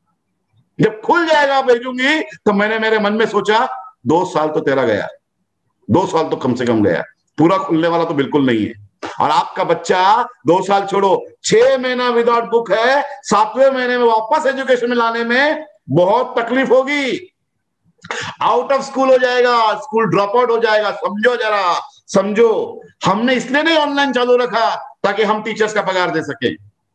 जब खुल जाएगा भेजूंगी। तो मैंने मेरे मन में सोचा 2 साल तो तेरा गया, 2 साल तो कम से कम गया, पूरा खुलने वाला तो बिल्कुल नहीं है। और आपका बच्चा 2 साल छोड़ो, 6 महीना विदाउट बुक है, 7वें महीने में वापस एजुकेशन में लाने में बहुत तकलीफ होगी। आउट ऑफ स्कूल हो जाएगा, स्कूल ड्रॉप आउट हो जाएगा। समझो जरा, समझो। हमने इसलिए नहीं ऑनलाइन चालू रखा ताकि हम टीचर्स का पगार दे सके,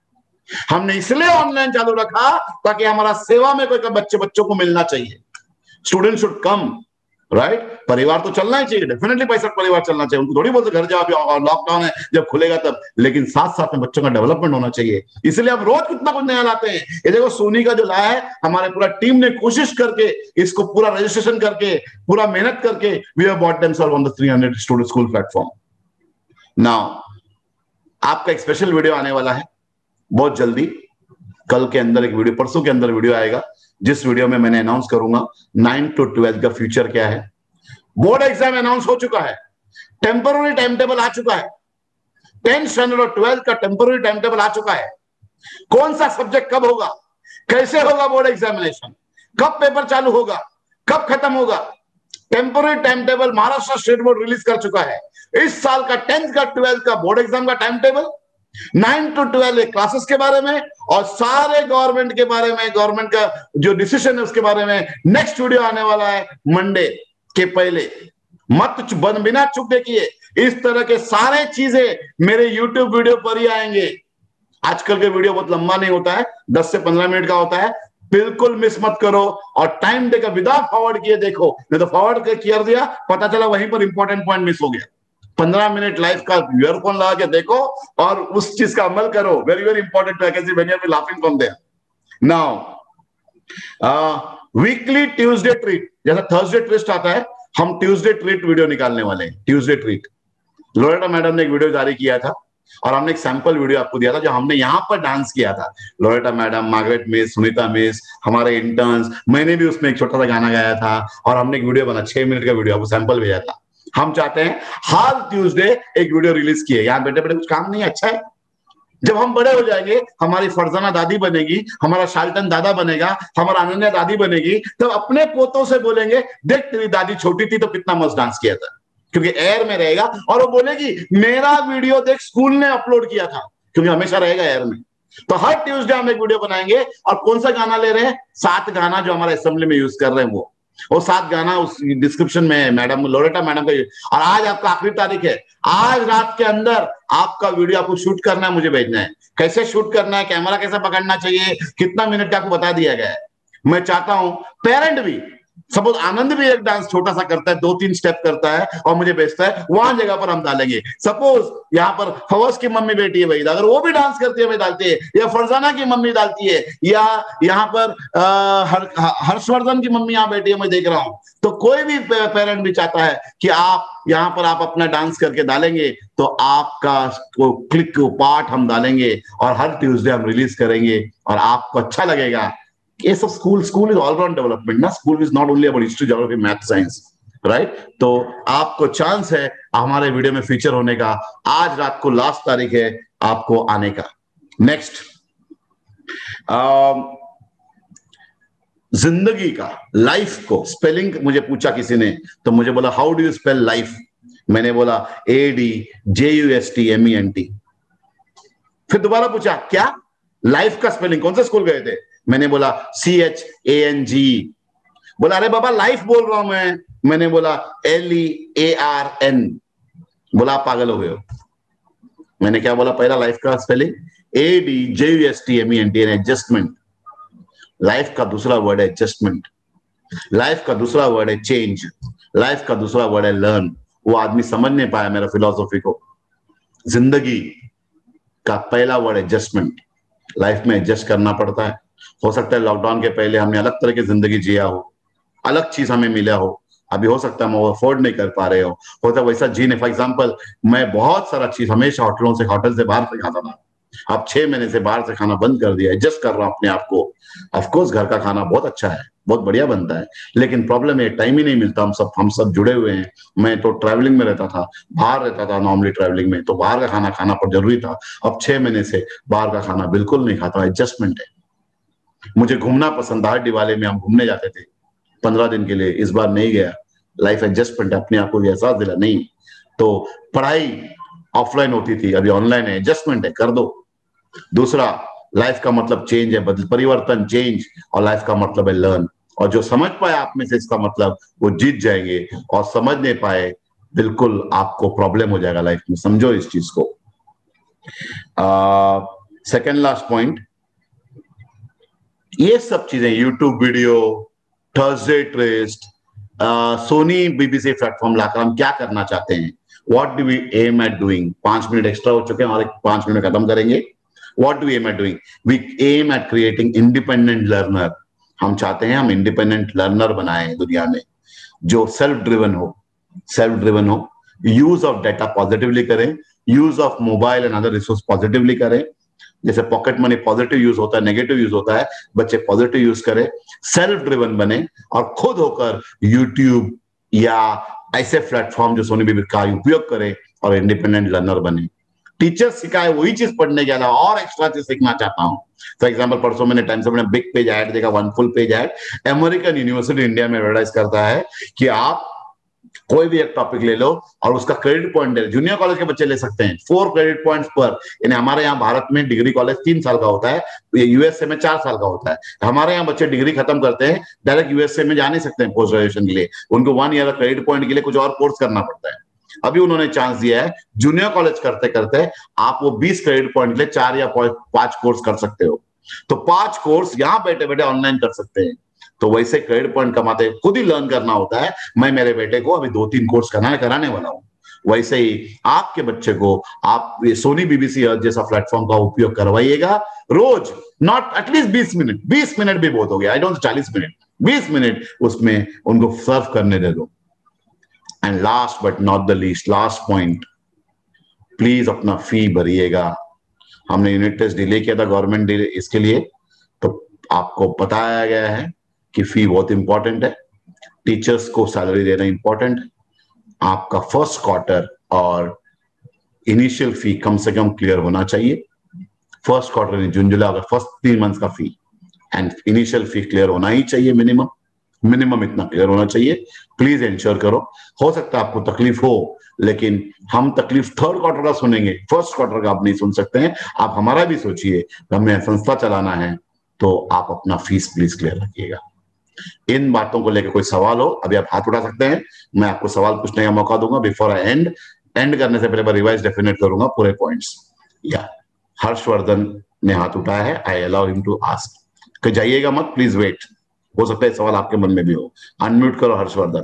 हमने इसलिए ऑनलाइन चालू रखा ताकि हमारा सेवा में कोई बच्चों को मिलना चाहिए। Student should come, right. परिवार तो चलना ही चाहिए, डेफिनेटली पैसा परिवार चलना चाहिए। उनको थोड़ी बोलते घर जाओ, अभी लॉकडाउन है, जब खुलेगा तब। लेकिन साथ साथ में बच्चों का डेवलपमेंट होना चाहिए। इसलिए अब रोज कितना कुछ नया लाते हैं। ये देखो सोनी का जो लाया है, हमारे पूरा टीम ने कोशिश करके इसको पूरा रजिस्ट्रेशन करके, पूरा मेहनत करके, we have bought themselves on the 300 student school platform. Now आपका एक स्पेशल वीडियो आने वाला है बहुत जल्दी। कल के अंदर एक वीडियो, परसों के अंदर वीडियो आएगा, जिस वीडियो में मैंने अनाउंस करूंगा 9 to 12 का फ्यूचर क्या है। बोर्ड एग्जाम अनाउंस हो चुका है, टेम्पररी टाइम टेबल आ चुका है, 10th स्टैंडर्ड और 12th का टेम्पररी टाइम टेबल आ चुका है। कौन सा सब्जेक्ट कब होगा, कैसे होगा बोर्ड एग्जामिनेशन, कब पेपर चालू होगा, कब खत्म होगा, temporary time table Maharashtra state board release कर चुका है। इस साल का 10th का 12th का बोर्ड एग्जाम का टाइम टेबल, 9 to 12 क्लासेस के बारे में और सारे गवर्नमेंट के बारे में, गवर्नमेंट का जो डिसीजन है उसके बारे में नेक्स्ट वीडियो आने वाला है मंडे के पहले। मत बिना चुप देखिए, इस तरह के सारे चीजें मेरे यूट्यूब वीडियो पर ही आएंगे। आजकल के वीडियो बहुत लंबा नहीं होता है, 10 से 15 मिनट का होता है। बिल्कुल मिस मत करो और टाइम देकर विदाउट फॉरवर्ड किए देखो, नहीं तो फॉरवर्ड कर दिया, पता चला वहीं पर इंपॉर्टेंट पॉइंट मिस हो गया। 15 मिनट लाइफ का ईयरफोन लगा के देखो और उस चीज का अमल करो। वेरी वेरी इंपॉर्टेंट वैकेंसी बनिए भी laughing from there. Now weekly Tuesday treat, जैसा थर्सडे ट्विस्ट आता है, हम ट्यूसडे ट्रीट वीडियो निकालने वाले हैं। ट्यूसडे ट्रीट, लोरेटा मैडम ने एक वीडियो जारी किया था और हमने एक सैंपल वीडियो आपको दिया था जो हमने यहाँ पर डांस किया था। Loretta madam, Margaret miss, Sunita miss, हमारे इंटर्न्स, मैंने भी उसमें एक छोटा सा गाना गाया था और हमने एक वीडियो बना, 6 मिनट का वीडियो, आपको सैंपल भेजा था। हम चाहते हैं हर ट्यूसडे एक वीडियो रिलीज किए। यहाँ बैठे बैठे कुछ काम नहीं, अच्छा है। जब हम बड़े हो जाएंगे, हमारी फरजाना दादी बनेगी, हमारा शाल्टन दादा बनेगा, हमारा अनन्या दादी बनेगी, तब अपने पोतों से बोलेंगे देख तेरी दादी छोटी थी तो कितना मस्त डांस किया था, क्योंकि एयर में रहेगा। और वो बोलेगी मेरा वीडियो देख स्कूल ने अपलोड किया था, क्योंकि हमेशा रहेगा एयर में। तो हर ट्यूसडे हम एक वीडियो बनाएंगे। और कौन सा गाना ले रहे हैं? 7 गाना जो हमारे असेंबली में यूज कर रहे हैं वो। वो 7 गाना उस डिस्क्रिप्शन में मैडम लोरेटा मैडम का। और आज आपका आखिरी तारीख है, आज रात के अंदर आपका वीडियो आपको शूट करना है, मुझे भेजना है। कैसे शूट करना है, कैमरा कैसे पकड़ना चाहिए, कितना मिनट आपको बता दिया गया है। मैं चाहता हूं पेरेंट भी, सपोज आनंद भी एक डांस छोटा सा करता है, 2-3 स्टेप करता है और मुझे भेजता है, वहां जगह पर हम डालेंगे। सपोज यहाँ पर फवस की मम्मी बेटी है भाई, अगर वो भी डांस करती है मैं डालती है, या फरजाना की मम्मी डालती है, या यहाँ पर हर्षवर्धन की मम्मी यहाँ बैठी है मैं देख रहा हूं, तो कोई भी पेरेंट भी चाहता है कि आप यहाँ पर आप अपना डांस करके डालेंगे, तो आपका क्लिक पार्ट हम डालेंगे और हर ट्यूसडे हम रिलीज करेंगे और आपको अच्छा लगेगा। ये सब school is all round development ना, school is not only about history, geography, math, science, right. तो आपको चांस है हमारे वीडियो में फीचर होने का। आज रात को लास्ट तारीख है आपको आने का। नेक्स्ट, जिंदगी का, लाइफ को स्पेलिंग मुझे पूछा किसी ने, तो मुझे बोला how do you spell life. मैंने बोला ADJUSTMENT। फिर दोबारा पूछा क्या लाइफ का स्पेलिंग, कौन से स्कूल गए थे। मैंने बोला CHANG। बोला अरे बाबा लाइफ बोल रहा हूं मैं। मैंने बोला LEARN। बोला आप पागल हो गए हो। मैंने क्या बोला, पहला लाइफ का स्पेलिंग ADJUSTMENT, एडजस्टमेंट। लाइफ का दूसरा वर्ड है एडजस्टमेंट, लाइफ का दूसरा वर्ड है चेंज, लाइफ का दूसरा वर्ड है लर्न। वो आदमी समझ नहीं पाया मेरा फिलॉसफी को। जिंदगी का पहला वर्ड एडजस्टमेंट, लाइफ में एडजस्ट करना पड़ता है। हो सकता है लॉकडाउन के पहले हमने अलग तरह की जिंदगी जिया हो, अलग चीज हमें मिला हो, अभी हो सकता है हम अफोर्ड नहीं कर पा रहे हो, होता वैसा जीने। फॉर एग्जाम्पल मैं बहुत सारा चीज हमेशा होटल से बाहर से खाता था, अब 6 महीने से बाहर से खाना बंद कर दिया, एडजस्ट कर रहा हूं अपने आप को। ऑफकोर्स घर का खाना बहुत अच्छा है, बहुत बढ़िया बनता है, लेकिन प्रॉब्लम है टाइम ही नहीं मिलता। हम सब जुड़े हुए हैं। मैं तो ट्रैवलिंग में रहता था, बाहर रहता था नॉर्मली ट्रैवलिंग में, तो बाहर का खाना खाना पर जरूरी था। अब 6 महीने से बाहर का खाना बिल्कुल नहीं खाता, एडजस्टमेंट है। मुझे घूमना पसंद था, दिवाली में हम घूमने जाते थे 15 दिन के लिए, इस बार नहीं गया। लाइफ एडजस्टमेंट है, अपने आप को एहसास दिला नहीं। तो पढ़ाई ऑफलाइन होती थी, अभी ऑनलाइन है, एडजस्टमेंट है, कर दो। दूसरा, लाइफ का मतलब चेंज है, परिवर्तन, चेंज, और लाइफ का मतलब है लर्न। और जो समझ पाए आप में से इसका मतलब, वो जीत जाएंगे, और समझ नहीं पाए बिल्कुल आपको प्रॉब्लम हो जाएगा लाइफ में। समझो इस चीज को। सेकेंड लास्ट पॉइंट, ये सब चीजें YouTube video, Thursday treat, Sony BBC platform लाकर हम क्या करना चाहते हैं, what do we aim at doing. 5 minute extra हो चुके हैं और 5 मिनट में खत्म करेंगे। What do we aim at doing, we aim at creating independent learner. हम चाहते हैं हम इंडिपेंडेंट लर्नर बनाए दुनिया में, जो सेल्फ ड्रिवन हो, यूज ऑफ डेटा पॉजिटिवली करें, use of mobile and other resource positively करें। जैसे पॉकेट मनी पॉजिटिव यूज होता है, नेगेटिव यूज होता है, बच्चे पॉजिटिव यूज करें, सेल्फ ड्रिवन बने, और खुद होकर यूट्यूब या ऐसे प्लेटफॉर्म जो सोनी बीबी का उपयोग करें और इंडिपेंडेंट लर्नर बने। टीचर सिखाए वही चीज पढ़ने के अलावा और एक्स्ट्रा चीज सीखना चाहता हूं। फॉर एग्जाम्पल, परसों मैंने Times of India big page ad देखा, 1 full page ad. American university India में एडवर्टाइज करता है कि आप कोई भी एक टॉपिक ले लो और उसका क्रेडिट पॉइंट दे। जूनियर कॉलेज के बच्चे ले सकते हैं 4 क्रेडिट पॉइंट्स पर। यानी हमारे यहाँ भारत में डिग्री कॉलेज 3 साल का होता है, यूएसए में 4 साल का होता है। हमारे यहाँ बच्चे डिग्री खत्म करते हैं, डायरेक्ट यूएसए में जा नहीं सकते हैं पोस्ट ग्रेजुएशन के लिए, उनको 1 ईयर क्रेडिट पॉइंट के लिए कुछ और कोर्स करना पड़ता है। अभी उन्होंने चांस दिया है, जूनियर कॉलेज करते करते आप वो 20 क्रेडिट पॉइंट के लिए 4 या 5 कोर्स कर सकते हो। तो 5 कोर्स यहाँ बैठे बैठे ऑनलाइन कर सकते हैं। तो वैसे क्रेडिट पॉइंट कमाते खुद ही लर्न करना होता है। मैं मेरे बेटे को अभी 2-3 कोर्स कराने वाला हूं। वैसे ही आपके बच्चे को आप सोनी BBC जैसा प्लेटफॉर्म का उपयोग करवाइएगा रोज, नॉट एटलीस्ट 20 मिनट। 20 मिनट भी बहुत हो गया, आई डोंट 40 मिनट, 20 मिनट उसमें उनको सर्व करने दे दो। And last but not the least, last point, please अपना फी भरिएगा। हमने यूनिट टेस्ट डिले किया था गवर्नमेंट डिले, इसके लिए तो आपको बताया गया है कि फी बहुत इंपॉर्टेंट है, टीचर्स को सैलरी देना इंपॉर्टेंट है। आपका फर्स्ट क्वार्टर और इनिशियल फी कम से कम क्लियर होना चाहिए। फर्स्ट क्वार्टर यानी जून जुलाई अगर फर्स्ट 3 मंथ्स का fee and initial fee clear होना ही चाहिए, मिनिमम इतना क्लियर होना चाहिए। प्लीज इंश्योर करो। हो सकता है आपको तकलीफ हो, लेकिन हम तकलीफ 3rd क्वार्टर का सुनेंगे, फर्स्ट क्वार्टर का आप नहीं सुन सकते हैं। आप हमारा भी सोचिए, हमें संस्था चलाना है, तो आप अपना फीस प्लीज क्लियर रखिएगा। इन बातों को लेकर कोई सवाल हो, अभी आप हाथ उठा सकते हैं, मैं आपको सवाल पूछने का मौका दूंगा। बिफोर आई एंड करने से पहले मैं रिवाइज डेफिनेट करूंगा पूरे पॉइंट्स। या हर्षवर्धन ने हाथ उठाया है, I allow him to ask. जाइएगा मत, प्लीज वेट, हो सकता है सवाल आपके मन में भी हो। अनम्यूट करो हर्षवर्धन।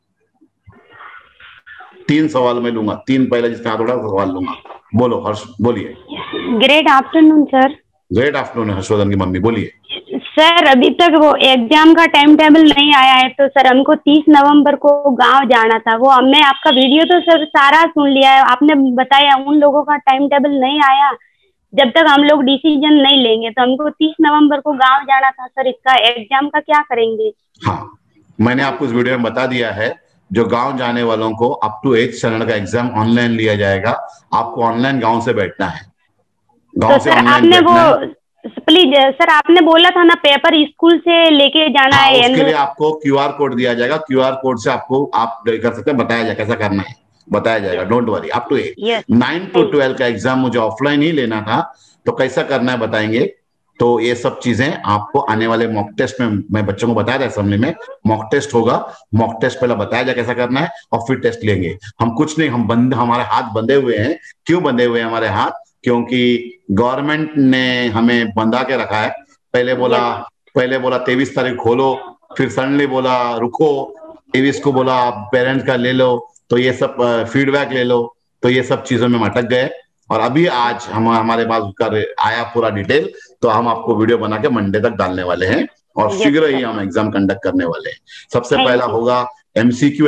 3 सवाल मैं लूंगा, 3 पहले जिसका हाथ उठा सवाल लूंगा। बोलो हर्ष, बोलिए। Great afternoon sir. Great afternoon Harshvardhan की मम्मी, बोलिए। सर अभी तक वो एग्जाम का टाइम टेबल नहीं आया है, तो सर हमको 30 नवंबर को गांव जाना था। वो हमने आपका वीडियो तो सर सारा सुन लिया है, आपने बताया उन लोगों का टाइम टेबल नहीं आया, जब तक हम लोग डिसीजन नहीं लेंगे। तो हमको 30 नवंबर को गांव जाना था सर, इसका एग्जाम का क्या करेंगे? हाँ, मैंने आपको इस वीडियो में बता दिया है, जो गांव जाने वालों को अप टू 8th स्टैंडर्ड का एग्जाम ऑनलाइन लिया जाएगा। आपको ऑनलाइन गांव से बैठना है, गांव से ऑनलाइन बैठना है। प्लीज सर, आपने बोला था ना पेपर स्कूल से लेके जाना है। उसके लिए आपको QR कोड दिया जाएगा, QR कोड से आपको आप कर सकते हैं, बताया जाएगा कैसा करना है, बताया जाएगा। Don't worry, up to 8। 9 to 12 का एग्जाम मुझे ऑफलाइन ही लेना था, तो कैसा करना है बताएंगे। तो ये सब चीजें आपको आने वाले मॉक टेस्ट में मैं बच्चों को बताया था, असेंबली में मॉक टेस्ट होगा। मॉक टेस्ट पहले बताया जाए कैसा करना है और फिर टेस्ट लेंगे। हम कुछ नहीं, हमारे हाथ बंधे हुए हैं। क्यों बंधे हुए हैं हमारे हाथ? क्योंकि गवर्नमेंट ने हमें बंधा के रखा है। पहले बोला 23 तारीख खोलो, फिर सडनली बोला रुको, 23 को बोला पेरेंट्स का ले लो, तो ये सब फीडबैक ले लो, तो ये सब चीजों में अटक गए। और अभी आज हमारे पास उसका आया पूरा डिटेल, तो हम आपको वीडियो बना के मंडे तक डालने वाले हैं और शीघ्र ही हम एग्जाम कंडक्ट करने वाले हैं। सबसे पहला होगा MCQ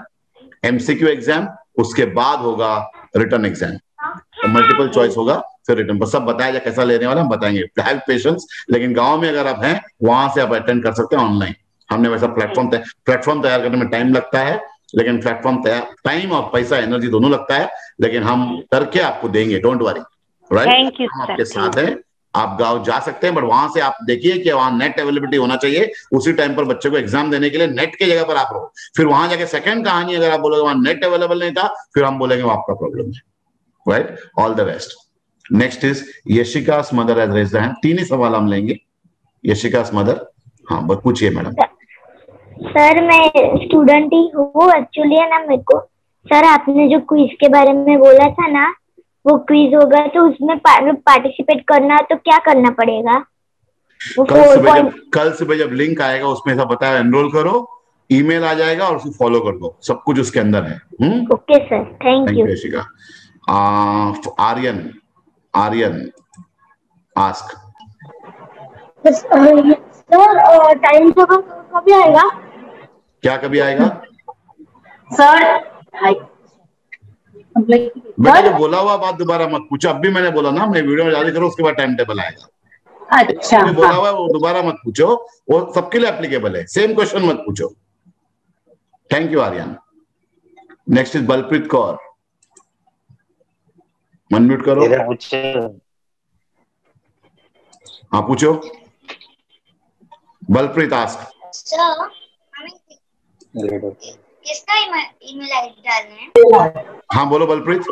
एग्जाम, उसके बाद होगा रिटर्न एग्जाम, मल्टीपल चॉइस होगा, फिर रिटर्न पर सब बताया जाए कैसा लेने वाले हम बताएंगे। Have patience. लेकिन गांव में अगर आप हैं, वहां से आप अटेंड कर सकते हैं ऑनलाइन। हमने वैसा प्लेटफॉर्म तैयार करने में टाइम लगता है, लेकिन प्लेटफॉर्म टाइम और पैसा एनर्जी दोनों लगता है, लेकिन हम करके आपको देंगे, डोंट वरी, राइट? हम आपके साथ हैं, आप गांव जा सकते हैं, बट वहां से आप देखिए कि वहां नेट अवेलेबिलिटी होना चाहिए। उसी टाइम पर बच्चे को एग्जाम देने के लिए नेट की जगह पर आप रहो। फिर वहां जाके सेकंड कहानी अगर आप बोलोगे वहां नेट अवेलेबल नहीं था, फिर हम बोलेंगे वो आपका प्रॉब्लम है, right? All the best. Next is Yashika's mother has raised hand. 3 ही सवाल हम लेंगे। यशिका's मदर, हाँ बस पूछिए मैडम। सर मैं स्टूडेंट ही हूँ एक्चुअली, है ना। मेरे को सर आपने जो क्विज के बारे में बोला था ना, वो क्विज होगा तो उसमें पार्टिसिपेट करना है, तो क्या करना पड़ेगा? कल सुबह जब लिंक आएगा उसमें सब बताया, एनरोल करो, ईमेल आ जाएगा और उसको फॉलो कर दो, सब कुछ उसके अंदर है। Okay sir, thank you. Yashika. Aryan ask. Sir time table कभी आएगा? क्या कभी आएगा सर? बेटा जो बोला हुआ बात दोबारा मत पूछो। अब भी मैंने बोला ना, मैं वीडियो में जारी करो, उसके बाद टाइम टेबल आएगा। अच्छा, जो बोला हुआ है वो दोबारा मत पूछो, वो सबके लिए एप्लीकेबल है, सेम क्वेश्चन मत पूछो। Thank you Aryan. Next is Balpreet Kaur, unmute करो। हाँ पूछो, बलप्रीत आस्क। सर किसका ईमेल आईडी डालना है? हाँ बोलो बलप्रीत,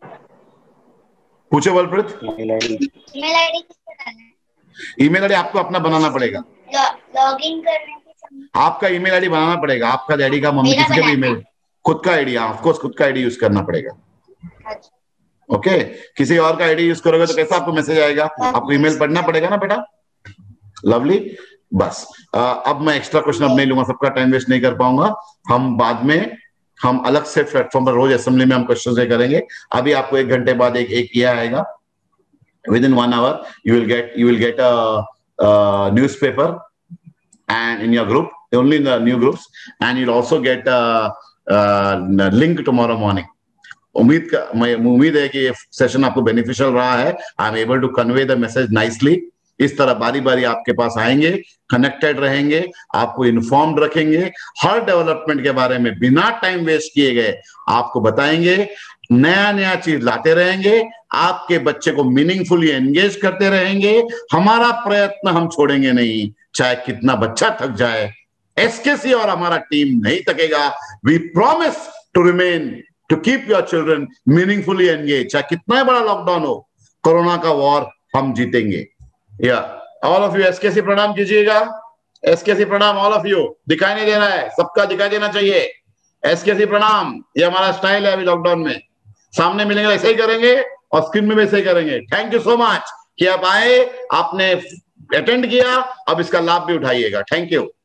पूछो बलप्रीत। ईमेल आईडी किसका डालना है? ईमेल आईडी आपको अपना बनाना पड़ेगा। लॉगिन करने के आपका ईमेल आईडी बनाना पड़ेगा, आपका डैडी का, मम्मी, किसी का भी ईमेल, खुद का आईडी, ऑफ कोर्स खुद का आईडी यूज करना पड़ेगा। ओके, किसी और का आईडी यूज करोगे तो कैसा आपको मैसेज आएगा? आपको ईमेल पढ़ना पड़ेगा ना बेटा। लवली, बस अब मैं एक्स्ट्रा क्वेश्चन अब नहीं लूंगा, सबका टाइम वेस्ट नहीं कर पाऊंगा। हम बाद में हम अलग से प्लेटफॉर्म पर रोज असेंबली में हम क्वेश्चन करेंगे। अभी आपको 1 घंटे बाद एक ये आएगा, within 1 hour you will get a newspaper and in your group, only in the new groups, and you'll also get a link tomorrow morning. उम्मीद है कि ये सेशन आपको बेनिफिशियल रहा है। I am able to convey the message nicely. इस तरह बारी बारी आपके पास आएंगे, कनेक्टेड रहेंगे, आपको इन्फॉर्म्ड रखेंगे, हर डेवलपमेंट के बारे में बिना टाइम वेस्ट किए गए आपको बताएंगे, नया नया चीज लाते रहेंगे, आपके बच्चे को मीनिंगफुली एंगेज करते रहेंगे। हमारा प्रयत्न हम छोड़ेंगे नहीं, चाहे कितना बच्चा थक जाए। एसकेसी और हमारा टीम नहीं थकेगा। We promise to remain to keep your children meaningfully engage. चाहे कितना बड़ा लॉकडाउन हो, कोरोना का वॉर हम जीतेंगे। या ऑल ऑफ यू एसकेसी प्रणाम कीजिएगा। एसकेसी प्रणाम ऑल ऑफ यू। दिखाई नहीं दे रहा है, सबका दिखाई देना चाहिए। एसकेसी प्रणाम, ये हमारा स्टाइल है अभी लॉकडाउन में। सामने मिलेंगे ऐसे ही करेंगे और स्क्रीन में वैसे ही करेंगे। थैंक यू सो मच कि आप आए, आपने अटेंड किया, अब इसका लाभ भी उठाइएगा। Thank you.